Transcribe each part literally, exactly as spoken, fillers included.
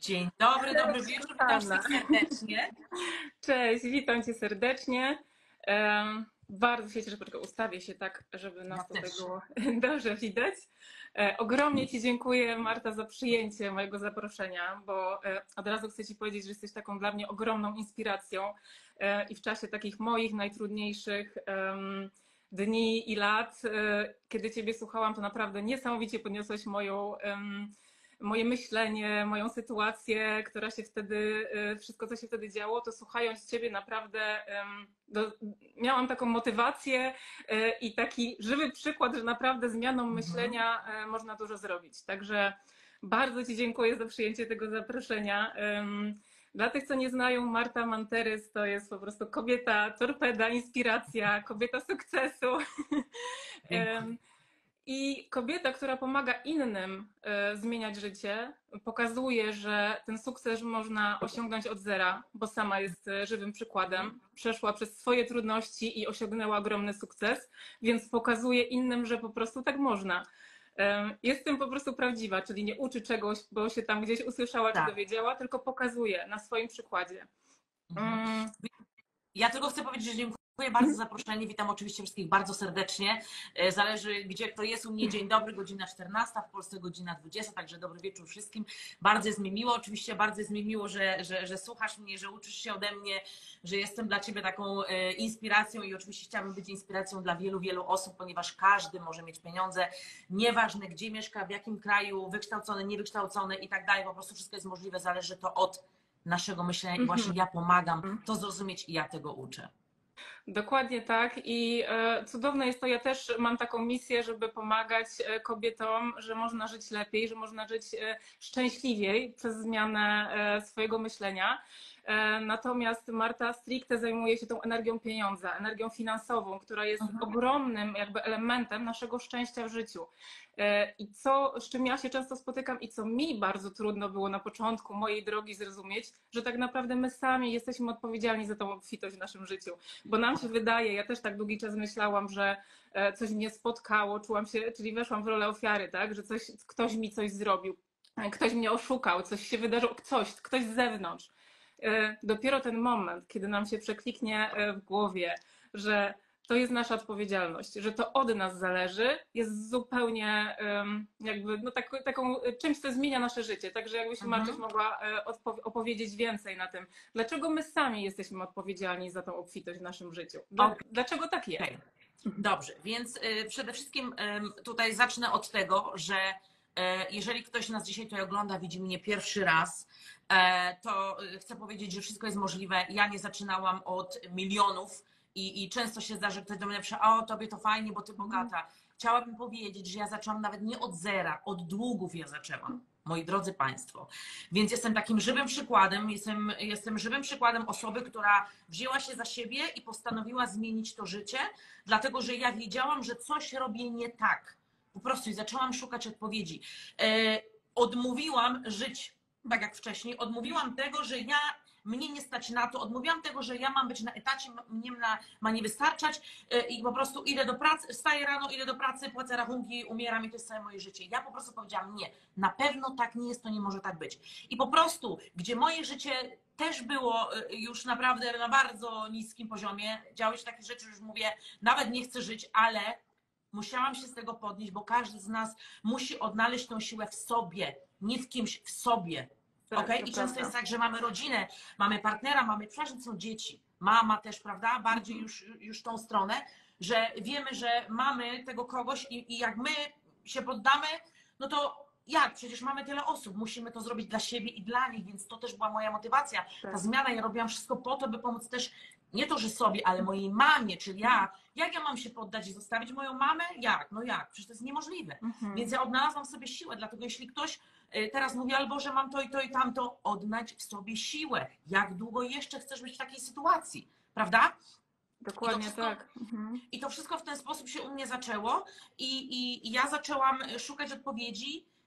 Dzień dobry, dobry wieczór, witam Anna. wszystkich serdecznie. Cześć, witam Cię serdecznie. Em, bardzo się cieszę, poczekaj, ustawię się tak, żeby Ja nas tutaj też. było dobrze widać. E, ogromnie Ci dziękuję, Marta, za przyjęcie mojego zaproszenia, bo e, od razu chcę Ci powiedzieć, że jesteś taką dla mnie ogromną inspiracją e, i w czasie takich moich najtrudniejszych em, dni i lat, e, kiedy Ciebie słuchałam, to naprawdę niesamowicie podniosłeś moją em, moje myślenie, moją sytuację, która się wtedy, wszystko co się wtedy działo, to słuchając Ciebie naprawdę do, miałam taką motywację i taki żywy przykład, że naprawdę zmianą Mhm. myślenia można dużo zrobić. Także bardzo Ci dziękuję za przyjęcie tego zaproszenia. Dla tych, co nie znają, Marta Manterys to jest po prostu kobieta torpeda, inspiracja, kobieta sukcesu. Dziękuję. I kobieta, która pomaga innym y, zmieniać życie, pokazuje, że ten sukces można osiągnąć od zera, bo sama jest y, żywym przykładem. Przeszła przez swoje trudności i osiągnęła ogromny sukces, więc pokazuje innym, że po prostu tak można. Y, Jestem po prostu prawdziwa, czyli nie uczy czegoś, bo się tam gdzieś usłyszała czy Tak. dowiedziała, tylko pokazuje na swoim przykładzie. Mhm. Mm. Ja tylko chcę powiedzieć, że dziękuję bardzo za zaproszenie. Witam oczywiście wszystkich bardzo serdecznie. Zależy, gdzie kto jest. U mnie dzień dobry, godzina czternasta, w Polsce godzina dwudziesta, także dobry wieczór wszystkim. Bardzo jest mi miło, oczywiście bardzo jest mi miło, że, że, że słuchasz mnie, że uczysz się ode mnie, że jestem dla Ciebie taką inspiracją i oczywiście chciałabym być inspiracją dla wielu, wielu osób, ponieważ każdy może mieć pieniądze, nieważne gdzie mieszka, w jakim kraju, wykształcony, niewykształcony i tak dalej, po prostu wszystko jest możliwe, zależy to od naszego myślenia i właśnie ja pomagam to zrozumieć i ja tego uczę. Dokładnie tak i e, cudowne jest to, ja też mam taką misję, żeby pomagać kobietom, że można żyć lepiej, że można żyć e, szczęśliwiej przez zmianę e, swojego myślenia. E, natomiast Marta stricte zajmuje się tą energią pieniądza, energią finansową, która jest Mhm. ogromnym jakby elementem naszego szczęścia w życiu. E, I co, z czym ja się często spotykam i co mi bardzo trudno było na początku mojej drogi zrozumieć, że tak naprawdę my sami jesteśmy odpowiedzialni za tą obfitość w naszym życiu. Bo nam się wydaje, ja też tak długi czas myślałam, że coś mnie spotkało, czułam się, czyli weszłam w rolę ofiary, tak, że coś, ktoś mi coś zrobił, ktoś mnie oszukał, coś się wydarzyło, coś, ktoś z zewnątrz. Dopiero ten moment, kiedy nam się przekliknie w głowie, że to jest nasza odpowiedzialność, że to od nas zależy, jest zupełnie jakby no tak, taką czymś, co zmienia nasze życie. Także jakbyś Mhm. Martuś mogła opowiedzieć więcej na tym, dlaczego my sami jesteśmy odpowiedzialni za tą obfitość w naszym życiu. Dla, Okay. Dlaczego tak jest? Okay. Dobrze, więc przede wszystkim tutaj zacznę od tego, że jeżeli ktoś nas dzisiaj tutaj ogląda, widzi mnie pierwszy raz, to chcę powiedzieć, że wszystko jest możliwe. Ja nie zaczynałam od milionów i, i często się zdarza, że ktoś do mnie napisze, o tobie to fajnie, bo ty bogata. Chciałabym powiedzieć, że ja zaczęłam nawet nie od zera, od długów ja zaczęłam, moi drodzy Państwo. Więc jestem takim żywym przykładem, jestem, jestem żywym przykładem osoby, która wzięła się za siebie i postanowiła zmienić to życie, dlatego że ja wiedziałam, że coś robię nie tak. Po prostu i zaczęłam szukać odpowiedzi. E, odmówiłam żyć tak jak wcześniej, odmówiłam tego, że ja mnie nie stać na to, odmówiłam tego, że ja mam być na etacie, mnie ma nie wystarczać i po prostu idę do pracy, wstaję rano, idę do pracy, płacę rachunki, umieram i to jest całe moje życie. Ja po prostu powiedziałam nie, na pewno tak nie jest, to nie może tak być. I po prostu, gdzie moje życie też było już naprawdę na bardzo niskim poziomie, działy się takie rzeczy, już mówię, nawet nie chcę żyć, ale musiałam się z tego podnieść, bo każdy z nas musi odnaleźć tą siłę w sobie, nie w kimś, w sobie. Tak, okay? I prawda. często jest tak, że mamy rodzinę, mamy partnera, mamy przyjaciół, są dzieci, mama też, prawda? Bardziej już, już tą stronę, że wiemy, że mamy tego kogoś i, i jak my się poddamy, no to jak? Przecież mamy tyle osób, musimy to zrobić dla siebie i dla nich, więc to też była moja motywacja. Ta Tak. zmiana, ja robiłam wszystko po to, by pomóc też nie to, że sobie, ale mojej mamie, czyli ja. Jak ja mam się poddać i zostawić moją mamę? Jak? No jak? Przecież to jest niemożliwe. Mhm. Więc ja odnalazłam w sobie siłę, dlatego jeśli ktoś teraz mówi, albo że mam to i to i tamto, odnać w sobie siłę. Jak długo jeszcze chcesz być w takiej sytuacji? Prawda? Dokładnie I wszystko, tak. Mhm. I to wszystko w ten sposób się u mnie zaczęło i, i, i ja zaczęłam szukać odpowiedzi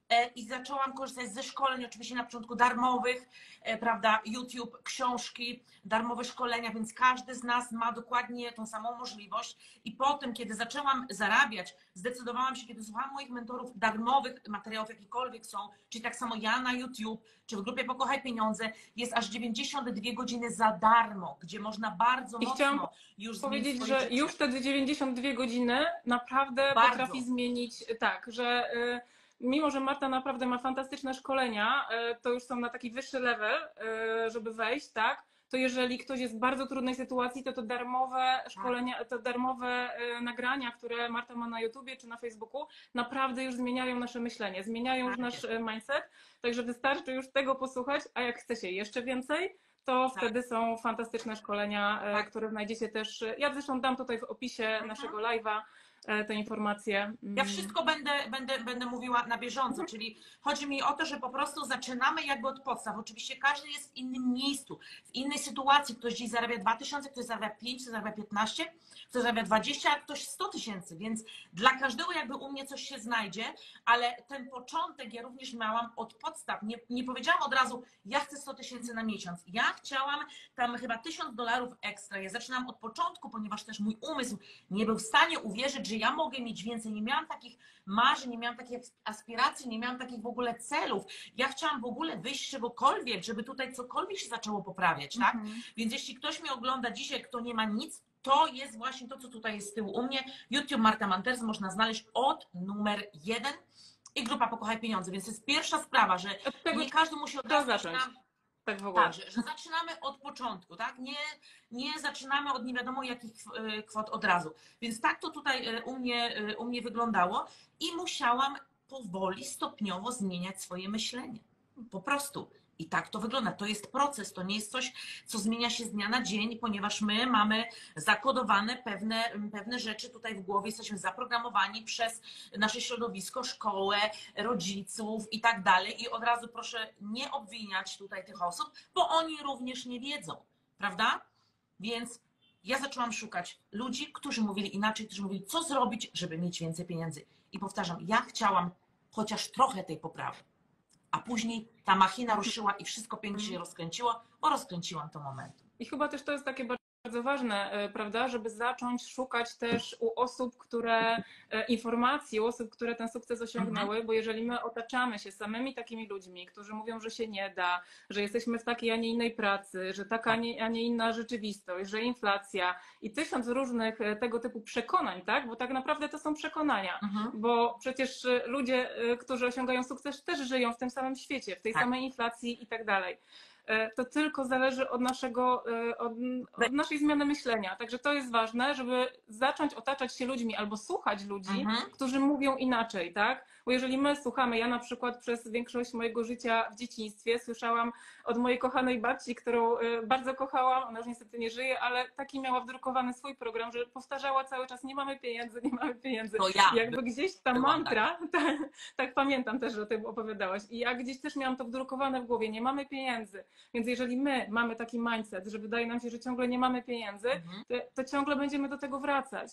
i zaczęłam korzystać ze szkoleń, oczywiście na początku darmowych, prawda, YouTube, książki, darmowe szkolenia, więc każdy z nas ma dokładnie tą samą możliwość. I potem, kiedy zaczęłam zarabiać, zdecydowałam się, kiedy słuchałam moich mentorów, darmowych materiałów, jakikolwiek są, czyli tak samo ja na YouTube, czy w grupie Pokochaj Pieniądze, jest aż dziewięćdziesiąt dwie godziny za darmo, gdzie można bardzo I mocno chciałam już powiedzieć, zmienić że swoje już życie. te dziewięćdziesiąt dwie godziny naprawdę Bardzo. potrafi zmienić, tak, że y, mimo, że Marta naprawdę ma fantastyczne szkolenia, y, to już są na taki wyższy level, y, żeby wejść, tak, to jeżeli ktoś jest w bardzo trudnej sytuacji, to to darmowe szkolenia, to darmowe y, nagrania, które Marta ma na YouTubie czy na Facebooku, naprawdę już zmieniają nasze myślenie, zmieniają już nasz y, mindset, także wystarczy już tego posłuchać, a jak chce się jeszcze więcej, to Tak. wtedy są fantastyczne szkolenia, Tak. które znajdziecie też. Ja zresztą dam tutaj w opisie Mhm. naszego live'a te informacje. Ja wszystko będę, będę, będę mówiła na bieżąco, czyli chodzi mi o to, że po prostu zaczynamy jakby od podstaw. Oczywiście każdy jest w innym miejscu, w innej sytuacji. Ktoś dziś zarabia dwa tysiące, ktoś zarabia pięć, ktoś zarabia piętnaście, ktoś zarabia dwadzieścia, a ktoś sto tysięcy, więc dla każdego jakby u mnie coś się znajdzie, ale ten początek ja również miałam od podstaw. Nie, nie powiedziałam od razu, ja chcę sto tysięcy na miesiąc. Ja chciałam tam chyba tysiąc dolarów ekstra. Ja zaczynam od początku, ponieważ też mój umysł nie był w stanie uwierzyć, że ja mogę mieć więcej. Nie miałam takich marzeń, nie miałam takich aspiracji, nie miałam takich w ogóle celów. Ja chciałam w ogóle wyjść z czegokolwiek, żeby tutaj cokolwiek się zaczęło poprawiać, tak? Mhm. Więc jeśli ktoś mnie ogląda dzisiaj, kto nie ma nic, to jest właśnie to, co tutaj jest z tyłu u mnie. YouTube Marta Manters można znaleźć od numer jeden i grupa Pokochaj Pieniądze. Więc to jest pierwsza sprawa, że Od tego nie każdy musi od trzeba razu zacząć. na... Tak w ogóle. Tak, że, że zaczynamy od początku, tak? Nie, nie zaczynamy od nie wiadomo jakich kwot od razu. Więc tak to tutaj u mnie, u mnie wyglądało i musiałam powoli, stopniowo zmieniać swoje myślenie. Po prostu. I tak to wygląda. To jest proces, to nie jest coś, co zmienia się z dnia na dzień, ponieważ my mamy zakodowane pewne, pewne rzeczy tutaj w głowie, jesteśmy zaprogramowani przez nasze środowisko, szkołę, rodziców i tak dalej. I od razu proszę nie obwiniać tutaj tych osób, bo oni również nie wiedzą, prawda? Więc ja zaczęłam szukać ludzi, którzy mówili inaczej, którzy mówili, co zrobić, żeby mieć więcej pieniędzy. I powtarzam, ja chciałam chociaż trochę tej poprawy. A później ta machina ruszyła i wszystko pięknie się rozkręciło, bo rozkręciłam to momentum. I chyba też to jest takie bardzo ważne, prawda, żeby zacząć szukać też u osób, które informacji, u osób, które ten sukces osiągnęły, mhm. bo jeżeli my otaczamy się samymi takimi ludźmi, którzy mówią, że się nie da, że jesteśmy w takiej, a nie innej pracy, że taka, a nie, a nie inna rzeczywistość, że inflacja i tysiąc różnych tego typu przekonań, tak, bo tak naprawdę to są przekonania, mhm. bo przecież ludzie, którzy osiągają sukces, też żyją w tym samym świecie, w tej tak. samej inflacji i tak dalej. To tylko zależy od, naszego, od, od naszej zmiany myślenia. Także to jest ważne, żeby zacząć otaczać się ludźmi albo słuchać ludzi, mhm. którzy mówią inaczej, tak? Bo jeżeli my słuchamy, ja na przykład przez większość mojego życia w dzieciństwie słyszałam od mojej kochanej babci, którą bardzo kochałam, ona już niestety nie żyje, ale taki miała wdrukowany swój program, że powtarzała cały czas, nie mamy pieniędzy, nie mamy pieniędzy. To ja. Jakby gdzieś ta mantra, tak, tak pamiętam też, że o tym opowiadałaś. I ja gdzieś też miałam to wdrukowane w głowie, nie mamy pieniędzy. Więc jeżeli my mamy taki mindset, że wydaje nam się, że ciągle nie mamy pieniędzy, mhm. to, to ciągle będziemy do tego wracać.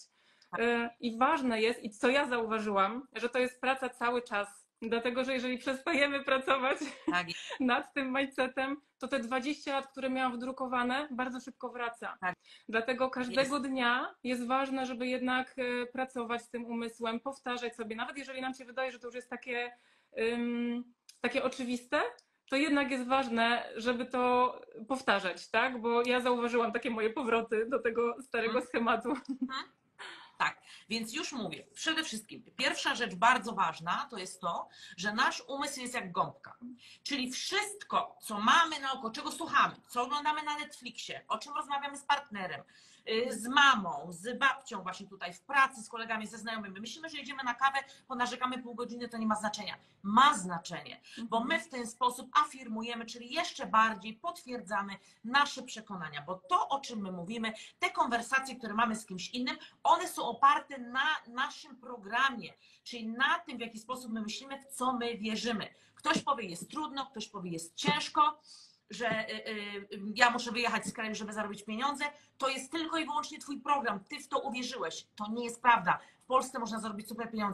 I ważne jest, i co ja zauważyłam, że to jest praca cały czas. Dlatego, że jeżeli przestajemy pracować tak. nad tym mindsetem, to te dwadzieścia lat, które miałam wdrukowane, bardzo szybko wraca. Tak. Dlatego każdego jest. dnia jest ważne, żeby jednak pracować z tym umysłem, powtarzać sobie, nawet jeżeli nam się wydaje, że to już jest takie, um, takie oczywiste, to jednak jest ważne, żeby to powtarzać, tak? Bo ja zauważyłam takie moje powroty do tego starego hmm. schematu. Hmm. Tak, więc już mówię, przede wszystkim pierwsza rzecz bardzo ważna to jest to, że nasz umysł jest jak gąbka, czyli wszystko, co mamy naokoło, czego słuchamy, co oglądamy na Netflixie, o czym rozmawiamy z partnerem, z mamą, z babcią właśnie tutaj w pracy, z kolegami, ze znajomymi. Myślimy, że jedziemy na kawę, ponarzekamy pół godziny, to nie ma znaczenia. Ma znaczenie, bo my w ten sposób afirmujemy, czyli jeszcze bardziej potwierdzamy nasze przekonania, bo to, o czym my mówimy, te konwersacje, które mamy z kimś innym, one są oparte na naszym programie, czyli na tym, w jaki sposób my myślimy, w co my wierzymy. Ktoś powie, jest trudno, ktoś powie, jest ciężko, że y, y, ja muszę wyjechać z kraju, żeby zarobić pieniądze, to jest tylko i wyłącznie twój program, ty w to uwierzyłeś. To nie jest prawda. W Polsce można zarobić super pieniądze.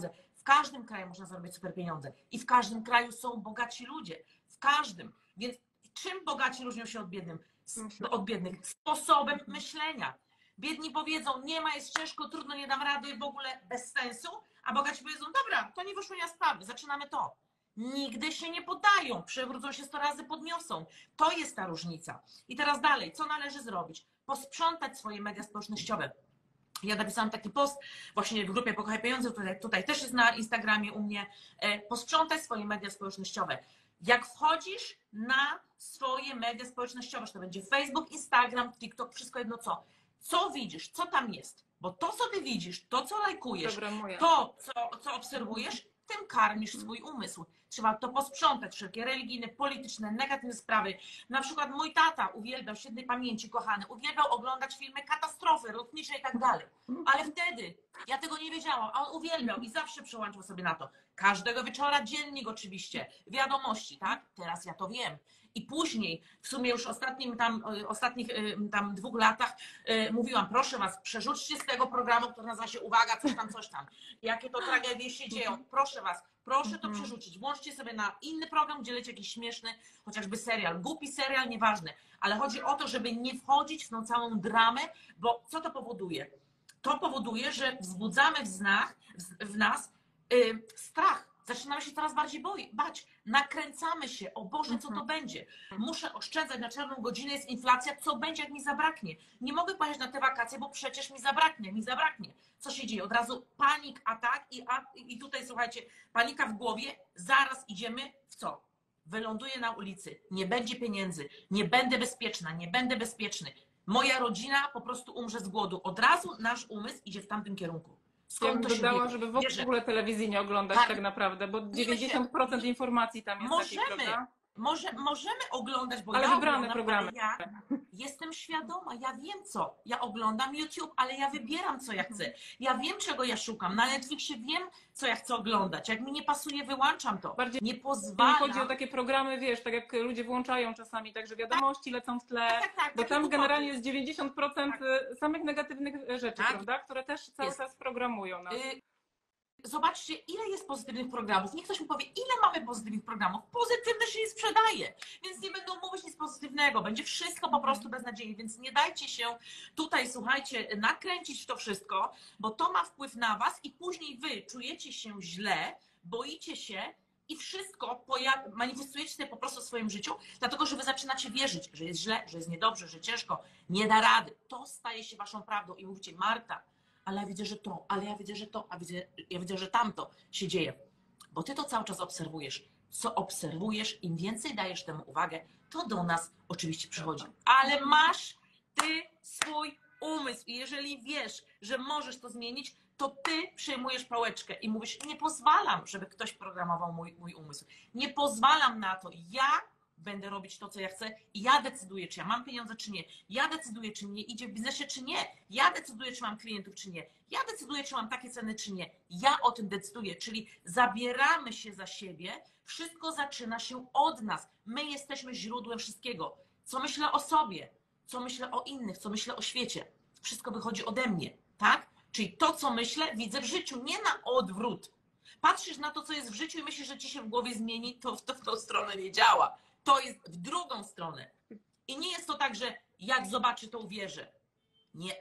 W każdym kraju można zarobić super pieniądze i w każdym kraju są bogaci ludzie. W każdym. Więc czym bogaci różnią się od, biednym, od biednych? Sposobem myślenia. Biedni powiedzą, nie ma, jest ciężko, trudno, nie dam rady, w ogóle bez sensu, a bogaci powiedzą, dobra, to nie wyszło na sprawy, zaczynamy to. Nigdy się nie poddają, przewrócą się sto razy, podniosą. To jest ta różnica. I teraz dalej, co należy zrobić? Posprzątać swoje media społecznościowe. Ja napisałam taki post właśnie w grupie Pokochaj Pieniądze, tutaj, tutaj też jest na Instagramie u mnie. Posprzątać swoje media społecznościowe. Jak wchodzisz na swoje media społecznościowe, czy to będzie Facebook, Instagram, TikTok, wszystko jedno co, co widzisz, co tam jest? Bo to, co ty widzisz, to, co lajkujesz, to, co, co obserwujesz, tym karmisz swój umysł. Trzeba to posprzątać, wszelkie religijne, polityczne, negatywne sprawy. Na przykład mój tata uwielbiał, świętej pamięci, kochany, uwielbiał oglądać filmy katastrofy lotnicze i tak dalej. Ale wtedy ja tego nie wiedziałam, a on uwielbiał i zawsze przełączał sobie na to. Każdego wieczora, dziennik oczywiście, wiadomości, tak? Teraz ja to wiem. I później, w sumie już ostatnim tam, ostatnich tam dwóch latach mówiłam, proszę was, przerzućcie z tego programu, który nazywa się Uwaga, coś tam, coś tam. Jakie to tragedie się dzieją, proszę was, proszę to przerzucić. Włączcie sobie na inny program, gdzie leci jakiś śmieszny, chociażby serial, głupi serial, nieważne. Ale chodzi o to, żeby nie wchodzić w tą całą dramę, bo co to powoduje? To powoduje, że wzbudzamy w, znach, w nas yy, strach. Zaczynamy się coraz bardziej boi, bać. Nakręcamy się, o Boże, co to będzie? Muszę oszczędzać na czarną godzinę, jest inflacja, co będzie, jak mi zabraknie? Nie mogę pojechać na te wakacje, bo przecież mi zabraknie, mi zabraknie. Co się dzieje? Od razu panik, atak i, a, i tutaj, słuchajcie, panika w głowie, zaraz idziemy w co? Wyląduję na ulicy, nie będzie pieniędzy, nie będę bezpieczna, nie będę bezpieczny. Moja rodzina po prostu umrze z głodu. Od razu nasz umysł idzie w tamtym kierunku. Skąd ja bym to dodała, żeby w Bierze? ogóle telewizji nie oglądać tak, tak naprawdę, bo dziewięćdziesiąt procent informacji tam jest możemy, takich, prawda? Może, możemy oglądać, bo ale ja wybrane oglądam, programy. Ja jestem świadoma, ja wiem co. Ja oglądam YouTube, ale ja wybieram, co ja chcę. Ja wiem, czego ja szukam. Na Netflixie wiem, co ja chcę oglądać. Jak mi nie pasuje, wyłączam to. Bardziej nie pozwalam. Chodzi o takie programy, wiesz, tak jak ludzie włączają czasami, także wiadomości tak, lecą w tle, tak, tak, bo tam głupoty. generalnie jest dziewięćdziesiąt procent tak. samych negatywnych rzeczy, tak. prawda? Które też cały jest. czas programują nas. Y Zobaczcie, ile jest pozytywnych programów. Niech ktoś mi powie, ile mamy pozytywnych programów. Pozytywne się nie sprzedaje, więc nie będą mówić nic pozytywnego. Będzie wszystko po prostu beznadziejnie, więc nie dajcie się tutaj, słuchajcie, nakręcić w to wszystko, bo to ma wpływ na was i później wy czujecie się źle, boicie się i wszystko manifestujecie sobie po prostu w swoim życiu, dlatego, że wy zaczynacie wierzyć, że jest źle, że jest niedobrze, że ciężko, nie da rady. To staje się waszą prawdą i mówicie, Marta, ale ja widzę, że to, ale ja widzę, że to, a widzę, ja widzę, że tamto się dzieje. Bo ty to cały czas obserwujesz. Co obserwujesz, im więcej dajesz temu uwagę, to do nas oczywiście przychodzi. Ale masz ty swój umysł i jeżeli wiesz, że możesz to zmienić, to ty przejmujesz pałeczkę i mówisz, nie pozwalam, żeby ktoś programował mój, mój umysł. Nie pozwalam na to. Ja będę robić to, co ja chcę i ja decyduję, czy ja mam pieniądze, czy nie. Ja decyduję, czy mnie idzie w biznesie, czy nie. Ja decyduję, czy mam klientów, czy nie. Ja decyduję, czy mam takie ceny, czy nie. Ja o tym decyduję, czyli zabieramy się za siebie. Wszystko zaczyna się od nas. My jesteśmy źródłem wszystkiego. Co myślę o sobie, co myślę o innych, co myślę o świecie. Wszystko wychodzi ode mnie, tak? Czyli to, co myślę, widzę w życiu, nie na odwrót. Patrzysz na to, co jest w życiu i myślisz, że ci się w głowie zmieni, to, to w tą stronę nie działa. To jest w drugą stronę. I nie jest to tak, że jak zobaczy, to uwierzę. Nie.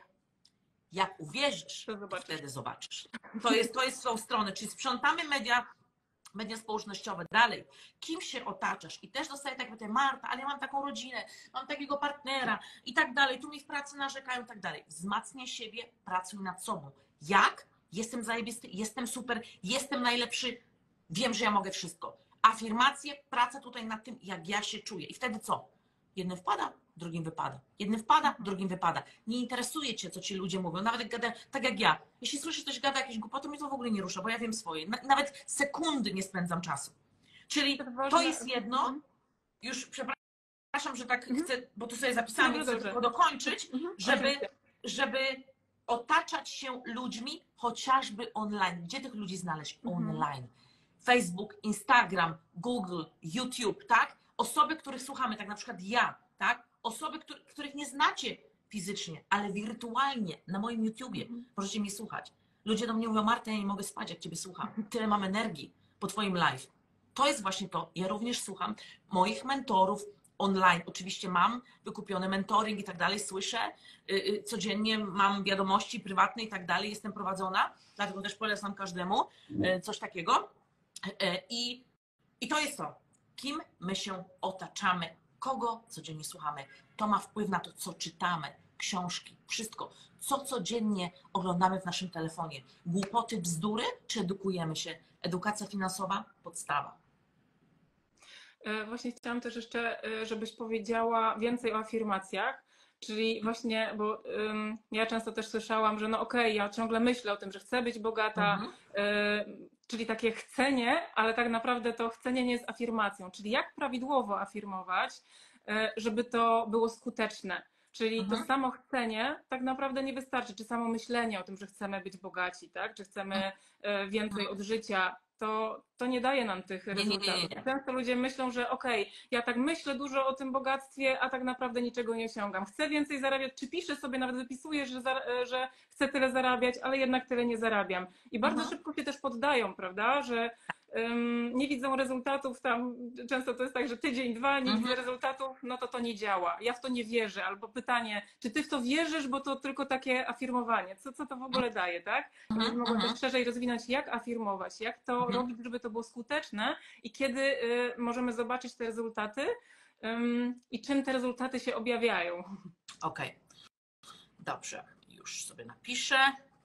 Jak uwierzysz, to zobaczysz. Wtedy zobaczysz. To jest, to jest w tą stronę. Czyli sprzątamy media, media społecznościowe. Dalej. Kim się otaczasz? I też dostaję tak pytanie, Marta, ale ja mam taką rodzinę, mam takiego partnera i tak dalej. Tu mi w pracy narzekają i tak dalej. Wzmacniaj siebie, pracuj nad sobą. Jak? Jestem zajebisty, jestem super, jestem najlepszy, wiem, że ja mogę wszystko. Afirmacje, praca tutaj nad tym, jak ja się czuję. I wtedy co? Jednym wpada, drugim wypada. Jednym wpada, drugim wypada. Nie interesuje cię, co ci ludzie mówią. Nawet jak gada, tak jak ja. Jeśli słyszysz, ktoś gada jakieś głupoty, mnie to w ogóle nie rusza, bo ja wiem swoje. Nawet sekundy nie spędzam czasu. Czyli to jest jedno. Już przepraszam, że tak chcę, bo tu sobie zapisałam, więc chcę tylko dokończyć, żeby, żeby otaczać się ludźmi chociażby online. Gdzie tych ludzi znaleźć? Online. Facebook, Instagram, Google, YouTube, tak? Osoby, których słuchamy, tak na przykład ja, tak? Osoby, których nie znacie fizycznie, ale wirtualnie na moim YouTubie możecie mnie słuchać. Ludzie do mnie mówią, Marta, ja nie mogę spać, jak Ciebie słucham. Tyle mam energii po Twoim live. To jest właśnie to. Ja również słucham moich mentorów online. Oczywiście mam wykupiony mentoring i tak dalej, słyszę. Codziennie mam wiadomości prywatne i tak dalej, jestem prowadzona, dlatego też polecam każdemu coś takiego. I, i to jest to, kim my się otaczamy, kogo codziennie słuchamy. To ma wpływ na to, co czytamy, książki, wszystko. Co codziennie oglądamy w naszym telefonie. Głupoty, bzdury, czy edukujemy się? Edukacja finansowa, podstawa. Właśnie chciałam też jeszcze, żebyś powiedziała więcej o afirmacjach, czyli właśnie, bo um, ja często też słyszałam, że no okej, okay, ja ciągle myślę o tym, że chcę być bogata, mhm. y, czyli takie chcenie, ale tak naprawdę to chcenie nie jest afirmacją, czyli jak prawidłowo afirmować, y, żeby to było skuteczne. Czyli mhm. to samo chcenie tak naprawdę nie wystarczy, czy samo myślenie o tym, że chcemy być bogaci, tak? Czy chcemy y, więcej od życia, to, to nie daje nam tych rezultatów. Nie, nie, nie, nie. Często ludzie myślą, że okej, okay, ja tak myślę dużo o tym bogactwie, a tak naprawdę niczego nie osiągam. Chcę więcej zarabiać, czy piszę sobie, nawet wypisuję, że, za, że chcę tyle zarabiać, ale jednak tyle nie zarabiam. I bardzo mhm. szybko się też poddają, prawda, że um, nie widzą rezultatów tam, często to jest tak, że tydzień, dwa, nie mhm. widzę rezultatów, no to to nie działa. Ja w to nie wierzę. Albo pytanie, czy ty w to wierzysz, bo to tylko takie afirmowanie. Co, co to w ogóle daje, tak? Żebyś mogła też szerzej rozwinąć, jak afirmować, jak to mhm. robić, żeby to było skuteczne i kiedy y, możemy zobaczyć te rezultaty ym, i czym te rezultaty się objawiają. Okej, okay. Dobrze, już sobie napiszę.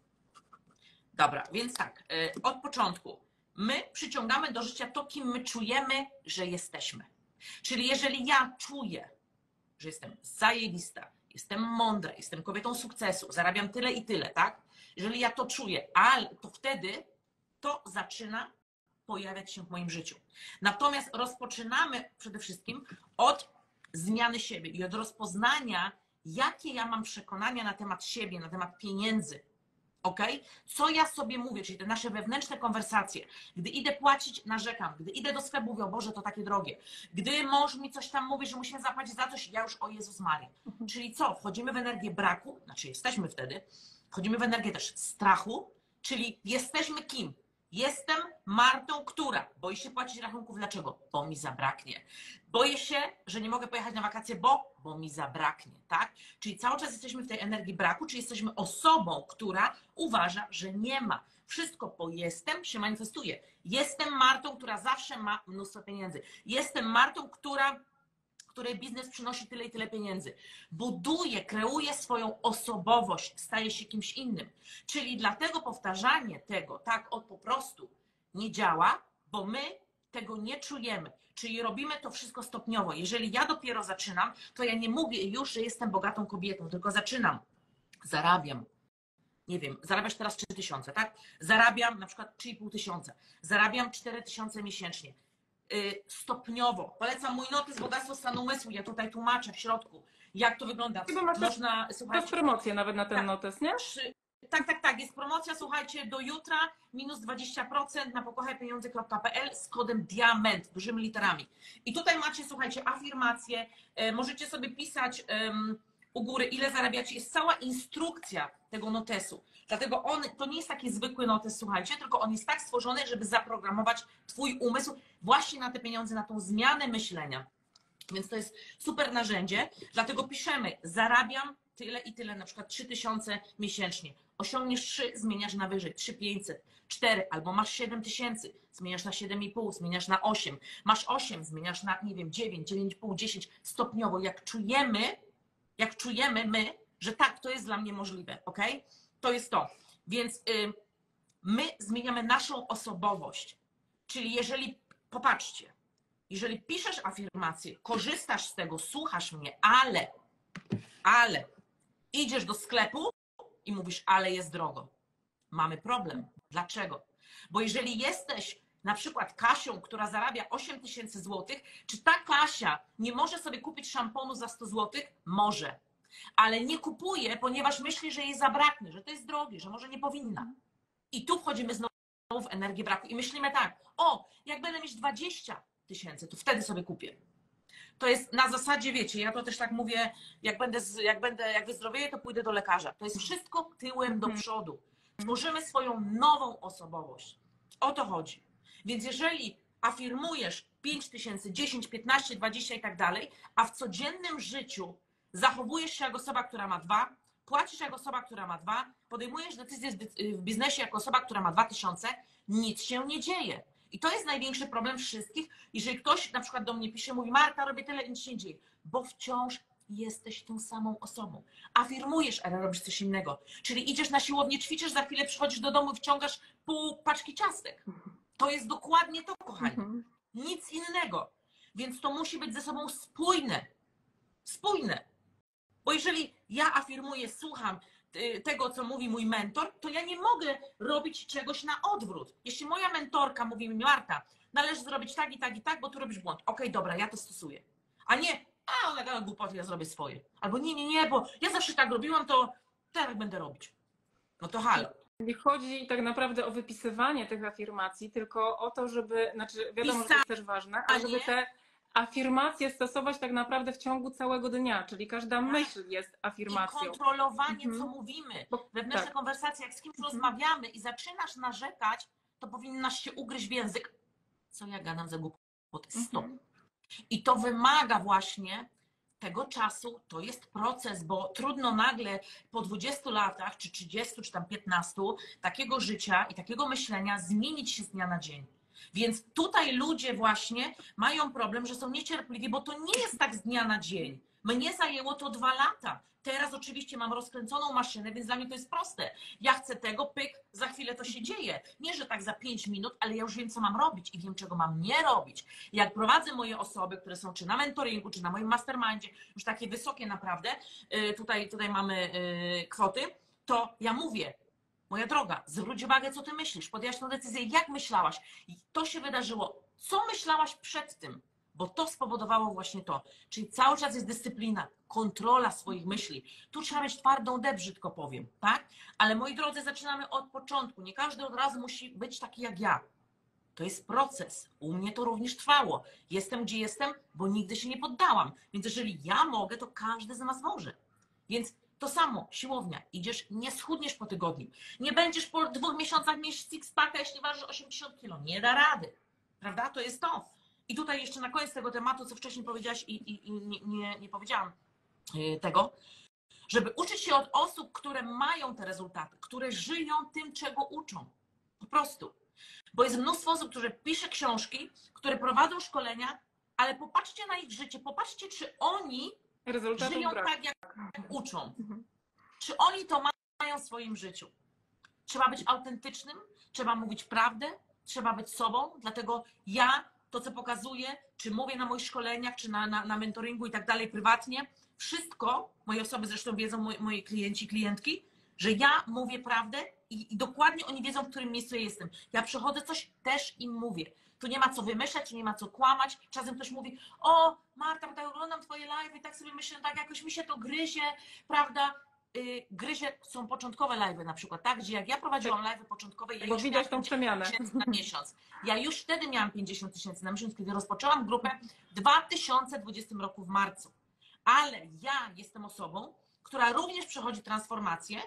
Dobra, więc tak, y, od początku. My przyciągamy do życia to, kim my czujemy, że jesteśmy. Czyli jeżeli ja czuję, że jestem zajebista, jestem mądra, jestem kobietą sukcesu, zarabiam tyle i tyle, tak? Jeżeli ja to czuję, ale to wtedy to zaczyna pojawiać się w moim życiu. Natomiast rozpoczynamy przede wszystkim od zmiany siebie i od rozpoznania, jakie ja mam przekonania na temat siebie, na temat pieniędzy. Ok? Co ja sobie mówię, czyli te nasze wewnętrzne konwersacje. Gdy idę płacić, narzekam. Gdy idę do sklepu, mówię, o Boże, to takie drogie. Gdy mąż mi coś tam mówi, że musimy zapłacić za coś, ja już, o Jezus Maria. Mhm. Czyli co? Wchodzimy w energię braku, znaczy jesteśmy wtedy, wchodzimy w energię też strachu, czyli jesteśmy kim? Jestem Martą, która boi się płacić rachunków. Dlaczego? Bo mi zabraknie. Boję się, że nie mogę pojechać na wakacje, bo, bo mi zabraknie, tak? Czyli cały czas jesteśmy w tej energii braku, czyli jesteśmy osobą, która uważa, że nie ma. Wszystko po jestem się manifestuje. Jestem Martą, która zawsze ma mnóstwo pieniędzy. Jestem Martą, która... której biznes przynosi tyle i tyle pieniędzy. Buduje, kreuje swoją osobowość, staje się kimś innym. Czyli dlatego powtarzanie tego tak od po prostu nie działa, bo my tego nie czujemy. Czyli robimy to wszystko stopniowo. Jeżeli ja dopiero zaczynam, to ja nie mówię już, że jestem bogatą kobietą, tylko zaczynam. Zarabiam. Nie wiem, zarabiasz teraz trzy tysiące, tak? Zarabiam na przykład trzy i pół tysiąca. Zarabiam cztery tysiące miesięcznie. Stopniowo. Polecam mój notes Bogactwo stanu umysłu. Ja tutaj tłumaczę w środku, jak to wygląda. Chyba masz Można, słuchajcie, promocję nawet na ten tak, notes, nie? Przy, tak, tak, tak. Jest promocja, słuchajcie, do jutra minus dwadzieścia procent na pokochaj pieniądze kropka p l z kodem diament, dużymi literami. I tutaj macie, słuchajcie, afirmacje. E, możecie sobie pisać um, u góry, ile zarabiacie. Jest cała instrukcja tego notesu. Dlatego on, to nie jest taki zwykły notes, słuchajcie, tylko on jest tak stworzony, żeby zaprogramować twój umysł właśnie na te pieniądze, na tą zmianę myślenia. Więc to jest super narzędzie, dlatego piszemy, zarabiam tyle i tyle, na przykład trzy tysiące miesięcznie. Osiągniesz trzy, zmieniasz na wyżej, trzy tysiące pięćset, cztery, albo masz siedem tysięcy, zmieniasz na siedem i pół, zmieniasz na osiem, masz osiem, zmieniasz na, nie wiem, dziewięć, dziewięć i pół, dziesięć, stopniowo. Jak czujemy, jak czujemy my, że tak, to jest dla mnie możliwe, ok? To jest to. Więc y, my zmieniamy naszą osobowość. Czyli jeżeli, popatrzcie, jeżeli piszesz afirmację, korzystasz z tego, słuchasz mnie, ale, ale idziesz do sklepu i mówisz, ale jest drogo. Mamy problem. Dlaczego? Bo jeżeli jesteś na przykład Kasią, która zarabia osiem tysięcy złotych, czy ta Kasia nie może sobie kupić szamponu za sto złotych? Może. Ale nie kupuje, ponieważ myśli, że jej zabraknie, że to jest drogie, że może nie powinna. I tu wchodzimy znowu w energię braku i myślimy tak, o, jak będę mieć dwadzieścia tysięcy, to wtedy sobie kupię. To jest na zasadzie, wiecie, ja to też tak mówię, jak będę, jak będę, jak wyzdrowieję, to pójdę do lekarza. To jest wszystko tyłem do przodu. Tworzymy swoją nową osobowość. O to chodzi. Więc jeżeli afirmujesz pięć tysięcy, dziesięć, piętnaście, dwadzieścia i tak dalej, a w codziennym życiu zachowujesz się jak osoba, która ma dwa, płacisz jako osoba, która ma dwa, podejmujesz decyzje w biznesie jako osoba, która ma dwa tysiące, nic się nie dzieje. I to jest największy problem wszystkich. Jeżeli ktoś na przykład do mnie pisze, mówi: Marta, robię tyle i nic się nie dzieje, bo wciąż jesteś tą samą osobą. Afirmujesz, ale robisz coś innego. Czyli idziesz na siłownię, ćwiczysz, za chwilę przychodzisz do domu i wciągasz pół paczki ciastek. To jest dokładnie to, kochani. Nic innego. Więc to musi być ze sobą spójne. Spójne. Bo jeżeli ja afirmuję, słucham tego, co mówi mój mentor, to ja nie mogę robić czegoś na odwrót. Jeśli moja mentorka mówi mi: Marta, należy zrobić tak i tak i tak, bo tu robisz błąd. Okej, dobra, ja to stosuję. A nie: a ona gada głupoty, ja zrobię swoje. Albo nie, nie, nie, bo ja zawsze tak robiłam, to teraz będę robić. No to halo. Nie chodzi tak naprawdę o wypisywanie tych afirmacji, tylko o to, żeby, znaczy wiadomo, że to Pisanie. jest też ważne, ale żeby te afirmacje stosować tak naprawdę w ciągu całego dnia, czyli każda myśl jest afirmacją. I kontrolowanie, Mhm. co mówimy. Bo- Wewnętrzne tak. konwersacje, jak z kimś Mhm. rozmawiamy i zaczynasz narzekać, to powinnaś się ugryźć w język. Co ja gadam za głupoty? Stop. Mhm. I to wymaga właśnie tego czasu, to jest proces, bo trudno nagle po dwudziestu latach, czy trzydziestu, czy tam piętnastu, takiego życia i takiego myślenia zmienić się z dnia na dzień. Więc tutaj ludzie właśnie mają problem, że są niecierpliwi, bo to nie jest tak z dnia na dzień. Mnie zajęło to dwa lata. Teraz oczywiście mam rozkręconą maszynę, więc dla mnie to jest proste. Ja chcę tego, pyk, za chwilę to się dzieje. Nie, że tak za pięć minut, ale ja już wiem, co mam robić i wiem, czego mam nie robić. Jak prowadzę moje osoby, które są czy na mentoringu, czy na moim mastermindzie, już takie wysokie naprawdę, tutaj, tutaj mamy kwoty, to ja mówię: moja droga, zwróć uwagę, co ty myślisz, podjęłaś tę decyzję, jak myślałaś. I to się wydarzyło. Co myślałaś przed tym? Bo to spowodowało właśnie to. Czyli cały czas jest dyscyplina, kontrola swoich myśli. Tu trzeba mieć twardą D, brzydko powiem, tak? Ale moi drodzy, zaczynamy od początku. Nie każdy od razu musi być taki jak ja. To jest proces. U mnie to również trwało. Jestem, gdzie jestem, bo nigdy się nie poddałam. Więc jeżeli ja mogę, to każdy z nas może. Więc to samo, siłownia. Idziesz, nie schudniesz po tygodniu. Nie będziesz po dwóch miesiącach mieć six-packa, jeśli ważysz osiemdziesiąt kilo. Nie da rady. Prawda? To jest to. I tutaj jeszcze na koniec tego tematu, co wcześniej powiedziałaś i, i, i nie, nie, nie powiedziałam tego, żeby uczyć się od osób, które mają te rezultaty, które żyją tym, czego uczą. Po prostu. Bo jest mnóstwo osób, które pisze książki, które prowadzą szkolenia, ale popatrzcie na ich życie, popatrzcie, czy oni Rezultatów żyją brak. tak, jak uczą. Mhm. Czy oni to mają w swoim życiu. Trzeba być autentycznym, trzeba mówić prawdę, trzeba być sobą, dlatego ja to, co pokazuję, czy mówię na moich szkoleniach, czy na, na, na mentoringu i tak dalej prywatnie, wszystko, moje osoby zresztą wiedzą, moi, moi klienci, klientki, że ja mówię prawdę i, i dokładnie oni wiedzą, w którym miejscu ja jestem. Ja przechodzę coś, też im mówię. Tu nie ma co wymyślać, tu nie ma co kłamać. Czasem ktoś mówi: o Marta, tak oglądam twoje live i tak sobie myślę, tak jakoś mi się to gryzie, prawda? Yy, gryzie, są początkowe live'y na przykład, tak? Gdzie jak ja prowadziłam live'y początkowe, ja Bo już widać miałam tą przemianę. pięćdziesiąt tysięcy na miesiąc. Ja już wtedy miałam pięćdziesiąt tysięcy na miesiąc, kiedy rozpoczęłam grupę w dwa tysiące dwudziestym roku w marcu. Ale ja jestem osobą, która również przechodzi transformację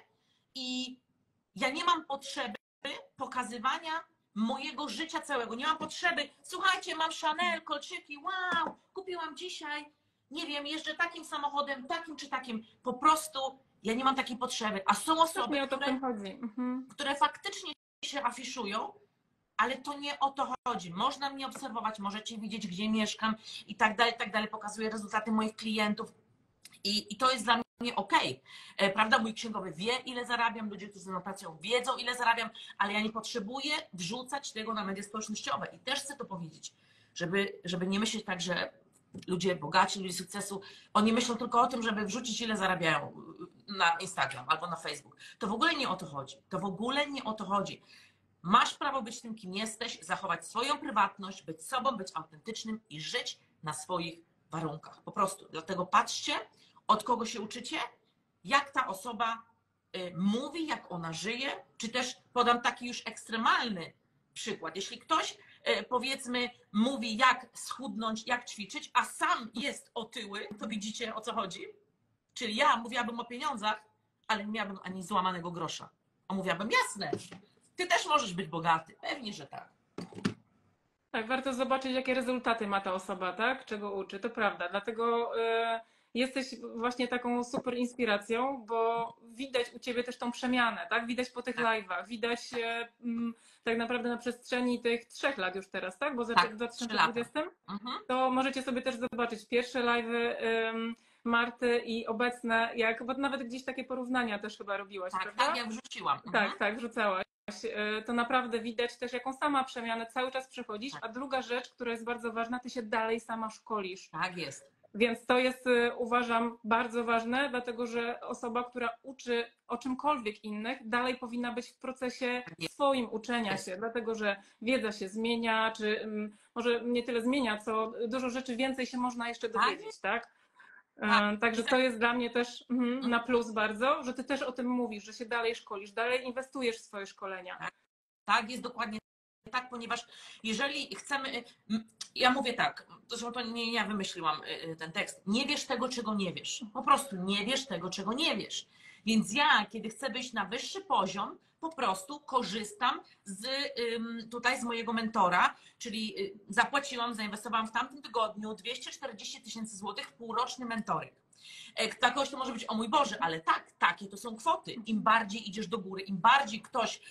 i ja nie mam potrzeby pokazywania mojego życia całego. Nie mam potrzeby: słuchajcie, mam Chanel, kolczyki, wow, kupiłam dzisiaj, nie wiem, jeżdżę takim samochodem, takim czy takim. Po prostu ja nie mam takiej potrzeby. A są Też osoby, nie o to w które, tym chodzi. Mhm. które faktycznie się afiszują, ale to nie o to chodzi. Można mnie obserwować, możecie widzieć, gdzie mieszkam i tak dalej, i tak dalej. Pokazuję rezultaty moich klientów i, i to jest dla mnie okej. Okay. Prawda? Mój księgowy wie, ile zarabiam, ludzie, którzy z notacją wiedzą, ile zarabiam, ale ja nie potrzebuję wrzucać tego na media społecznościowe. I też chcę to powiedzieć, żeby, żeby nie myśleć tak, że ludzie bogaci, ludzie sukcesu, oni myślą tylko o tym, żeby wrzucić, ile zarabiają na Instagram albo na Facebook. To w ogóle nie o to chodzi. To w ogóle nie o to chodzi. Masz prawo być tym, kim jesteś, zachować swoją prywatność, być sobą, być autentycznym i żyć na swoich warunkach. Po prostu. Dlatego patrzcie, od kogo się uczycie, jak ta osoba y, mówi, jak ona żyje, czy też podam taki już ekstremalny przykład. Jeśli ktoś, y, powiedzmy, mówi, jak schudnąć, jak ćwiczyć, a sam jest otyły, to widzicie, o co chodzi? Czyli ja mówiłabym o pieniądzach, ale nie miałabym ani złamanego grosza. A mówiłabym, jasne, ty też możesz być bogaty. Pewnie, że tak. Tak, warto zobaczyć, jakie rezultaty ma ta osoba, tak? Czego uczy, to prawda. Dlatego y, jesteś właśnie taką super inspiracją, bo widać u ciebie też tą przemianę, tak? Widać po tych Tak. live'ach, widać y, mm, tak naprawdę na przestrzeni tych trzech lat już teraz, tak? Bo Tak, zaczął w trzy dwa tysiące lata. dwudziestym, Mhm. to możecie sobie też zobaczyć pierwsze live'y ym, Marty i obecne, jak, bo nawet gdzieś takie porównania też chyba robiłaś, Tak, prawda? tak, jak wrzuciłam. Mhm. Tak, tak, wrzucałaś. Y, To naprawdę widać też, jaką sama przemianę cały czas przechodzisz. Tak. A druga rzecz, która jest bardzo ważna, ty się dalej sama szkolisz. Tak jest. Więc to jest, y, uważam, bardzo ważne, dlatego że osoba, która uczy o czymkolwiek innych, dalej powinna być w procesie Tak jest. swoim uczenia Jest. się, dlatego że wiedza się zmienia, czy mm, może nie tyle zmienia, co dużo rzeczy więcej się można jeszcze Tak dowiedzieć, tak? Tak. Y, Także to jest dla mnie też mhm, Mhm. na plus bardzo, że ty też o tym mówisz, że się dalej szkolisz, dalej inwestujesz w swoje szkolenia. Tak, jest dokładnie tak, ponieważ jeżeli chcemy, ja mówię tak, to, to nie ja wymyśliłam ten tekst, nie wiesz tego, czego nie wiesz. Po prostu nie wiesz tego, czego nie wiesz. Więc ja, kiedy chcę wyjść na wyższy poziom, po prostu korzystam z, tutaj z mojego mentora, czyli zapłaciłam, zainwestowałam w tamtym tygodniu dwieście czterdzieści tysięcy złotych w półroczny mentoring. Dla kogoś to może być, o mój Boże, ale tak, takie to są kwoty. Im bardziej idziesz do góry, im bardziej ktoś